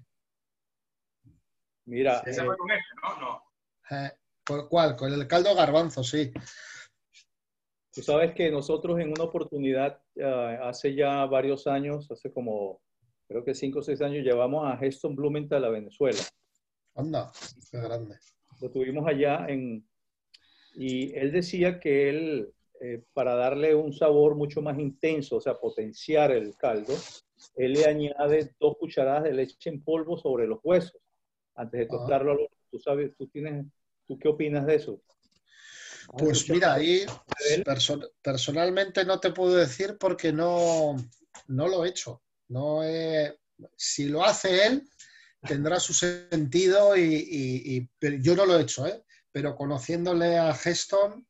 Mira. Ese eh, fue con este, ¿no? No. Eh, ¿Cuál? Con el caldo garbanzo, sí. Tú sabes que nosotros en una oportunidad, uh, hace ya varios años, hace como, creo que cinco o seis años, llevamos a Heston Blumenthal a Venezuela. Anda, qué grande. Lo tuvimos allá en, y él decía que él, eh, para darle un sabor mucho más intenso, o sea, potenciar el caldo, él le añade dos cucharadas de leche en polvo sobre los huesos antes de tostarlo. Ah. ¿Tú sabes, tú tienes, tú qué opinas de eso? Pues mira, ahí perso personalmente no te puedo decir porque no, no lo he hecho. No he, si lo hace él, tendrá su sentido y, y, y pero yo no lo he hecho, ¿eh? Pero conociéndole a Heston,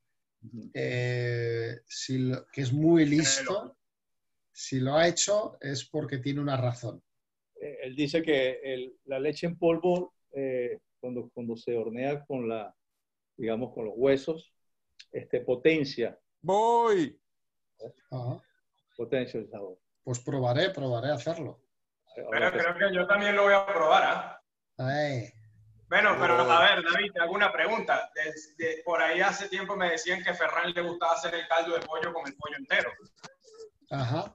eh, si lo, que es muy listo, si lo ha hecho es porque tiene una razón. Él dice que el, la leche en polvo, eh, cuando, cuando se hornea con la, digamos, con los huesos, este, potencia. Voy. Ajá. Potencia el sabor. Pues probaré, probaré a hacerlo. Pero creo que yo también lo voy a probar, ¿ah? ¿eh? Bueno, pero a ver, David, te hago una pregunta. Desde, por ahí hace tiempo me decían que a Ferran le gustaba hacer el caldo de pollo con el pollo entero. Ajá.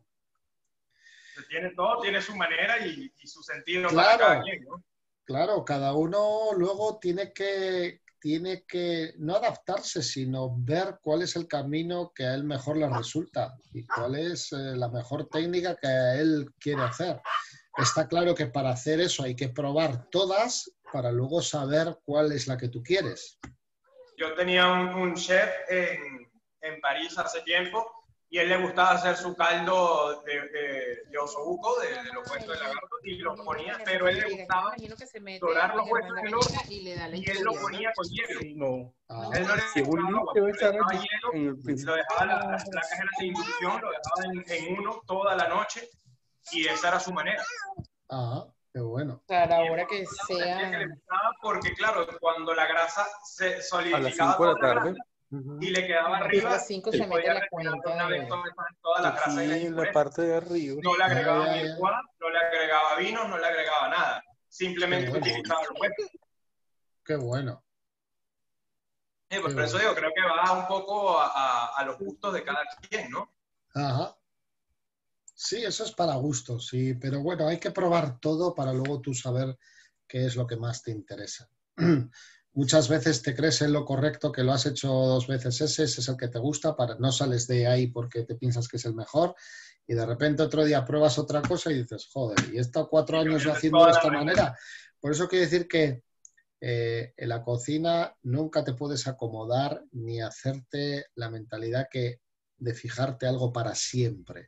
Tiene todo, tiene su manera y, y su sentido claro, para cada quien, ¿no? Claro, cada uno luego tiene que, tiene que no adaptarse, sino ver cuál es el camino que a él mejor le resulta y cuál es eh, la mejor técnica que él quiere hacer. Está claro que para hacer eso hay que probar todas para luego saber cuál es la que tú quieres. Yo tenía un, un chef en, en París hace tiempo y a él le gustaba hacer su caldo de, de, de osobuco, de, de los huesos de lagarto, y lo ponía, pero a él le gustaba dorar los huesos en el horno y él lo ponía con hielo. No. Ah. Él no le gustaba agua, le dejaba hielo, lo dejaba las, las placas de inducción, lo dejaba en, en uno toda la noche y esa era su manera. Ah, qué bueno. Para ahora que sea... Que le gustaba porque, claro, cuando la grasa se solidificaba toda la grasa, uh-huh. y le quedaba arriba, a las cinco se mete la cuenta una vez toda, toda la grasa sí, de la, la parte de arriba. No le agregaba ah, mirepoix, no le agregaba vino, no le agregaba nada. Simplemente bueno. utilizaba los huevos. Qué bueno. Sí, pues Qué por eso bueno. digo, creo que va un poco a, a, a los gustos de cada quien, ¿no? Ajá. Sí, eso es para gustos, sí, pero bueno, hay que probar todo para luego tú saber qué es lo que más te interesa. Muchas veces te crees en lo correcto, que lo has hecho dos veces ese, ese es el que te gusta, para, no sales de ahí porque te piensas que es el mejor y de repente otro día pruebas otra cosa y dices, joder, y he estado cuatro años yo haciendo de esta manera. Por eso quiero decir que eh, en la cocina nunca te puedes acomodar ni hacerte la mentalidad que de fijarte algo para siempre.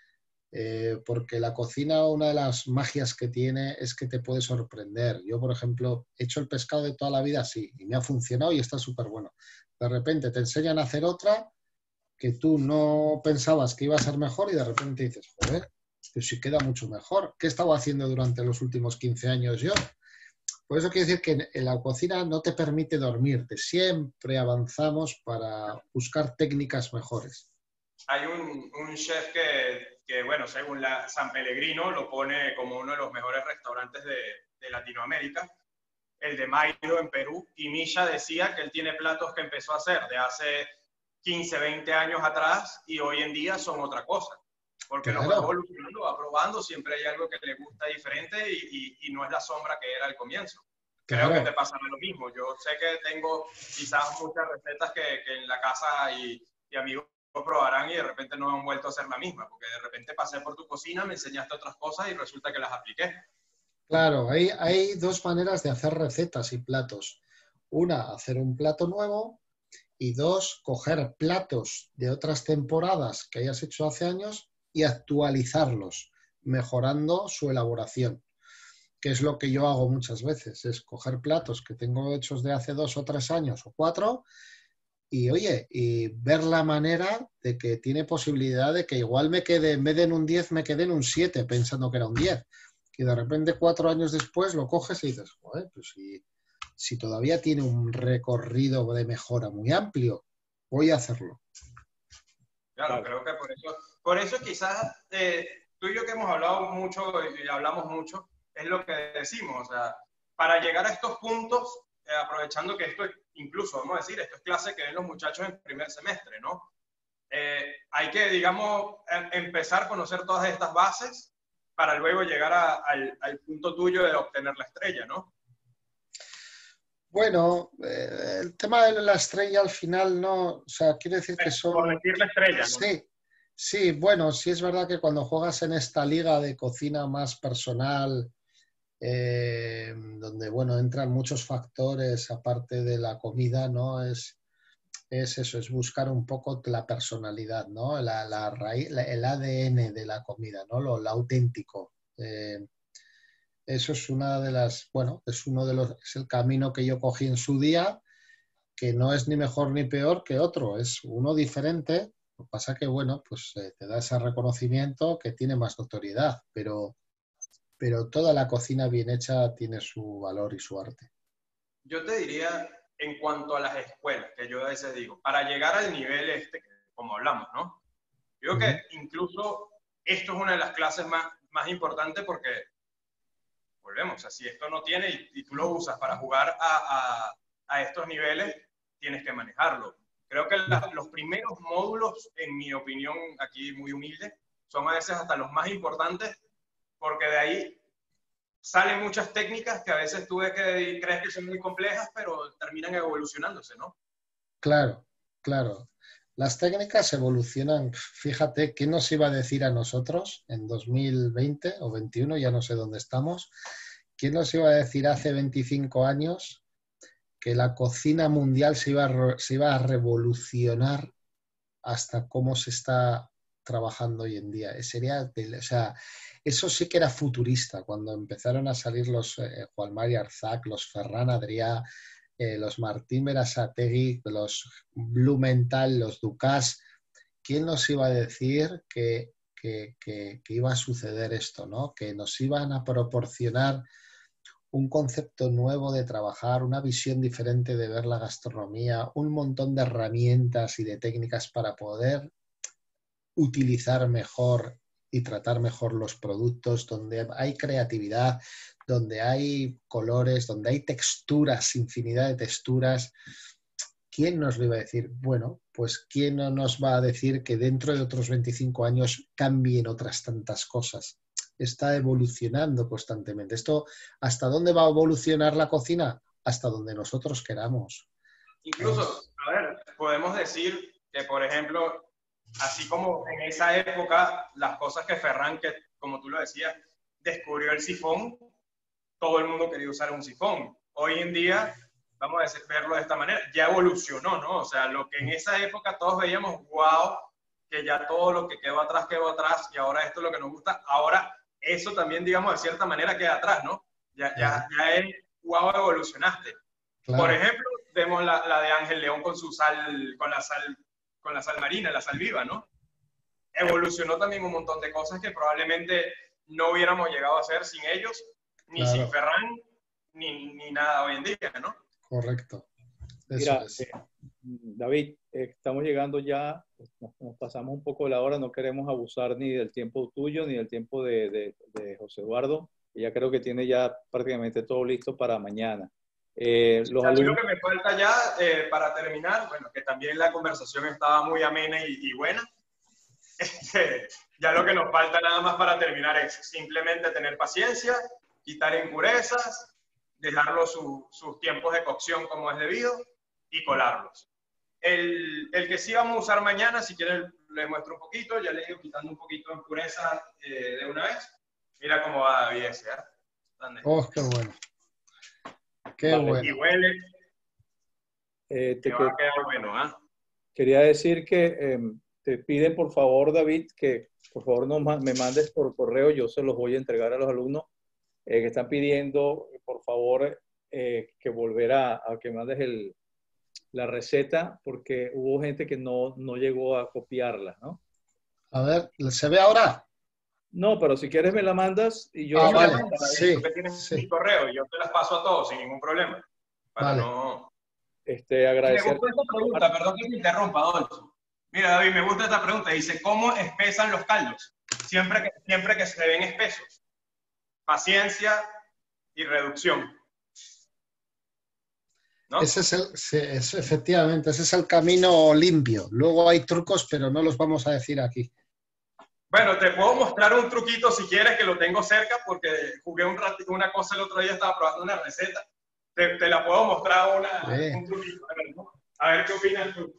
Eh, porque la cocina, una de las magias que tiene es que te puede sorprender. Yo, por ejemplo, he hecho el pescado de toda la vida así y me ha funcionado y está súper bueno. De repente te enseñan a hacer otra que tú no pensabas que iba a ser mejor y de repente dices, joder, pues sí queda mucho mejor. ¿Qué he estado haciendo durante los últimos quince años yo? Por eso quiero decir que en la cocina no te permite dormirte. Siempre avanzamos para buscar técnicas mejores. Hay un, un chef que, que, bueno, según la San Pellegrino, lo pone como uno de los mejores restaurantes de, de Latinoamérica, el de Mairo en Perú, y Misha decía que él tiene platos que empezó a hacer de hace quince, veinte años atrás y hoy en día son otra cosa, porque claro. Lo va evolucionando, va probando, siempre hay algo que le gusta diferente y, y, y no es la sombra que era al comienzo. Creo claro. que te pasará lo mismo. Yo sé que tengo quizás muchas recetas que, que en la casa y, y amigos lo probarán y de repente no han vuelto a hacer la misma, porque de repente pasé por tu cocina, me enseñaste otras cosas y resulta que las apliqué. Claro, hay, hay dos maneras de hacer recetas y platos. Una, hacer un plato nuevo y dos, coger platos de otras temporadas que hayas hecho hace años y actualizarlos, mejorando su elaboración, que es lo que yo hago muchas veces, es coger platos que tengo hechos de hace dos o tres años o cuatro y oye, y ver la manera de que tiene posibilidad de que igual me quede, en vez de en un diez, me quede en un siete, pensando que era un diez. Y de repente cuatro años después lo coges y dices, joder, pues si, si todavía tiene un recorrido de mejora muy amplio, voy a hacerlo. Claro, creo que por eso, por eso quizás eh, tú y yo que hemos hablado mucho y hablamos mucho, es lo que decimos, o sea, para llegar a estos puntos, eh, aprovechando que esto, incluso vamos a decir, esto es clase que ven los muchachos en primer semestre, ¿no? eh, hay que, digamos, em, empezar a conocer todas estas bases para luego llegar a, al, al punto tuyo de obtener la estrella, ¿no? Bueno, eh, el tema de la estrella al final no, o sea, quiere decir que son... Por decir la estrella, ¿no? Sí, sí, bueno, sí es verdad que cuando juegas en esta liga de cocina más personal, eh, donde, bueno, entran muchos factores aparte de la comida, ¿no? Es, es eso, es buscar un poco la personalidad, ¿no? La, la raíz, la- el A D N de la comida, ¿no? Lo, lo auténtico. Eh, eso es una de las, bueno, es uno de los, es el camino que yo cogí en su día, que no es ni mejor ni peor que otro, es uno diferente. Lo que pasa que, bueno, pues eh, te da ese reconocimiento que tiene más notoriedad, pero, pero toda la cocina bien hecha tiene su valor y su arte. Yo te diría, en cuanto a las escuelas, que yo a veces digo, para llegar al nivel este, como hablamos, ¿no? Yo creo que incluso esto es una de las clases más, más importantes porque, volvemos, o sea, si esto no tiene y, y tú lo usas para jugar a, a, a estos niveles, tienes que manejarlo. Creo que la, los primeros módulos, en mi opinión, aquí muy humilde, son a veces hasta los más importantes porque de ahí salen muchas técnicas que a veces tú ves que crees que son muy complejas, pero terminan evolucionándose, ¿no? Claro, claro. Las técnicas evolucionan. Fíjate, ¿qué nos iba a decir a nosotros en dos mil veinte o veintiuno? Ya no sé dónde estamos. ¿Quién nos iba a decir hace veinticinco años que la cocina mundial se iba a, re- se iba a revolucionar hasta cómo se está trabajando hoy en día? Eh, Sería, del- o sea, eso sí que era futurista, cuando empezaron a salir los eh, Juan Mari Arzac, los Ferran Adrià, eh, los Martín Berasategui, los Blumenthal, los Ducas. ¿Quién nos iba a decir que, que, que, que iba a suceder esto, ¿no? Que nos iban a proporcionar un concepto nuevo de trabajar, una visión diferente de ver la gastronomía, un montón de herramientas y de técnicas para poder utilizar mejor y tratar mejor los productos, donde hay creatividad, donde hay colores, donde hay texturas, infinidad de texturas? ¿Quién nos lo iba a decir? Bueno, pues ¿quién no nos va a decir que dentro de otros veinticinco años cambien otras tantas cosas? Está evolucionando constantemente. ¿Esto hasta dónde va a evolucionar la cocina? Hasta donde nosotros queramos. Incluso, a ver, podemos decir que, por ejemplo, así como en esa época, las cosas que Ferran, que como tú lo decías, descubrió el sifón, todo el mundo quería usar un sifón. Hoy en día, vamos a decir, verlo de esta manera, ya evolucionó, ¿no? O sea, lo que en esa época todos veíamos, wow, que ya todo lo que quedó atrás, quedó atrás, y ahora esto es lo que nos gusta, ahora eso también, digamos, de cierta manera queda atrás, ¿no? Ya, ya, ya es, wow, evolucionaste. Claro. Por ejemplo, vemos la, la de Ángel León con su sal, con la sal, con la sal marina, la sal viva, ¿no? Evolucionó también un montón de cosas que probablemente no hubiéramos llegado a hacer sin ellos, ni Claro. sin Ferran, ni, ni nada hoy en día, ¿no? Correcto. Eso Mira, es. eh, David, eh, estamos llegando ya, nos, nos pasamos un poco de la hora, no queremos abusar ni del tiempo tuyo ni del tiempo de, de, de José Eduardo, que ya creo que tiene ya prácticamente todo listo para mañana. Eh, los A mí alumnos... lo que me falta ya, eh, para terminar, bueno, que también la conversación estaba muy amena y, y buena, este, ya lo que nos falta nada más para terminar es simplemente tener paciencia, quitar impurezas, dejarlos su, sus tiempos de cocción como es debido y colarlos. El, el que sí vamos a usar mañana, si quieren les muestro un poquito, ya les he ido quitando un poquito de impureza eh, de una vez. Mira cómo va David ese, ¿eh? Oh, qué bueno. Qué Vale. bueno. Y huele, Eh, te que va que- a quedar bueno, ¿ah? ¿eh? Quería decir que eh, te piden, por favor, David, que por favor no ma- me mandes por correo, yo se los voy a entregar a los alumnos eh, que están pidiendo, por favor, eh, que volver a, a que mandes el, la receta, porque hubo gente que no, no llegó a copiarla, ¿no? A ver, ¿se ve ahora? No, pero si quieres me la mandas y yo... Ah, Yo me la vale. mando, David, Sí, tú que tienes mi sí. correo y yo te las paso a todos sin ningún problema. Para Vale. no... Este, Me agradecer. gusta esta pregunta, perdón que te interrumpa, Adolfo. Mira, David, me gusta esta pregunta. Dice, ¿cómo espesan los caldos? Siempre que, siempre que se ven espesos. Paciencia y reducción. ¿no? Ese es el, sí, es, efectivamente, ese es el camino limpio. Luego hay trucos, pero no los vamos a decir aquí. Bueno, te puedo mostrar un truquito si quieres, que lo tengo cerca, porque jugué un ratito, una cosa el otro día, estaba probando una receta. Te, te la puedo mostrar una, Sí. un truquito. A ver, ¿no? A ver qué opinas tú.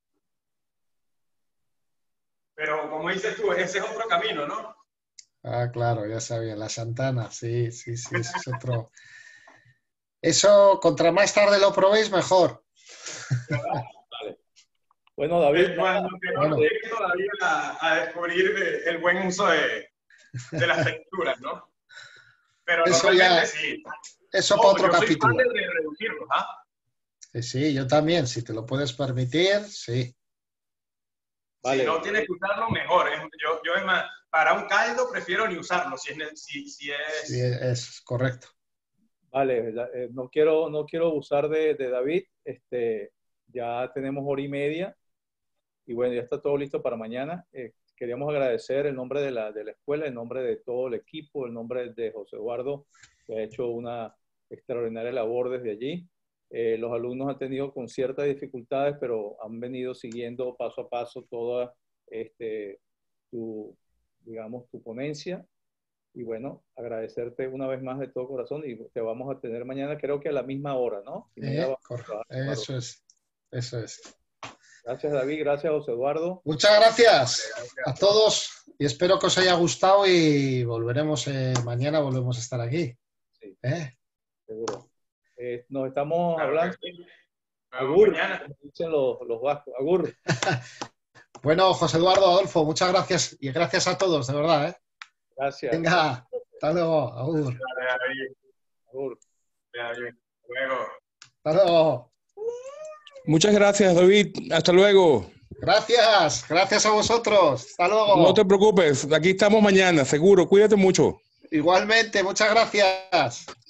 Pero como dices tú, ese es otro camino, ¿no? Ah, claro, ya sabía, la Santana, sí, sí, sí, ese es otro. Eso, contra más tarde lo probéis, mejor. Vale. Bueno, David, Cuando te Bueno. llegue todavía a, a descubrir de- el buen uso de, de las texturas, ¿no? Pero Eso normalmente ya- sí. Eso Ojo, para otro yo soy capítulo. fan de reducirlos, ¿ah? Sí, sí, yo también, si te lo puedes permitir, sí. vale. Si no tienes que usarlo, mejor. Es- Yo, yo es más, para un caldo prefiero ni usarlo, si es, ne- si, si es... Sí, es correcto. Vale, la- eh, no quiero, no quiero abusar de, de David. Este, ya tenemos hora y media y bueno, ya está todo listo para mañana. Eh, queríamos agradecer el nombre de la, de la escuela, el nombre de todo el equipo, el nombre de José Eduardo, que ha hecho una extraordinaria labor desde allí. Eh, los alumnos han tenido con ciertas dificultades, pero han venido siguiendo paso a paso toda este, tu, digamos, tu ponencia. Y bueno, agradecerte una vez más de todo corazón y te vamos a tener mañana, creo que a la misma hora, ¿no? Y mañana Eh, vamos a correcto. trabajar. Eso es, eso es. Gracias, David. Gracias, José Eduardo. Muchas gracias a todos y espero que os haya gustado y volveremos eh, mañana, volvemos a estar aquí. Sí, ¿Eh? seguro. Eh, nos estamos Claro hablando. que sí. Nos vemos Agur, mañana. como dicen los, los vascos. Agur. Bueno, José Eduardo, Adolfo, muchas gracias y gracias a todos, de verdad. ¿eh? Gracias. Venga, hasta luego, Agur. Dale, David. Agur. David. Luego. Hasta luego. Muchas gracias, David. Hasta luego. Gracias, gracias a vosotros. Hasta luego. No te preocupes, aquí estamos mañana, seguro. Cuídate mucho. Igualmente, muchas gracias.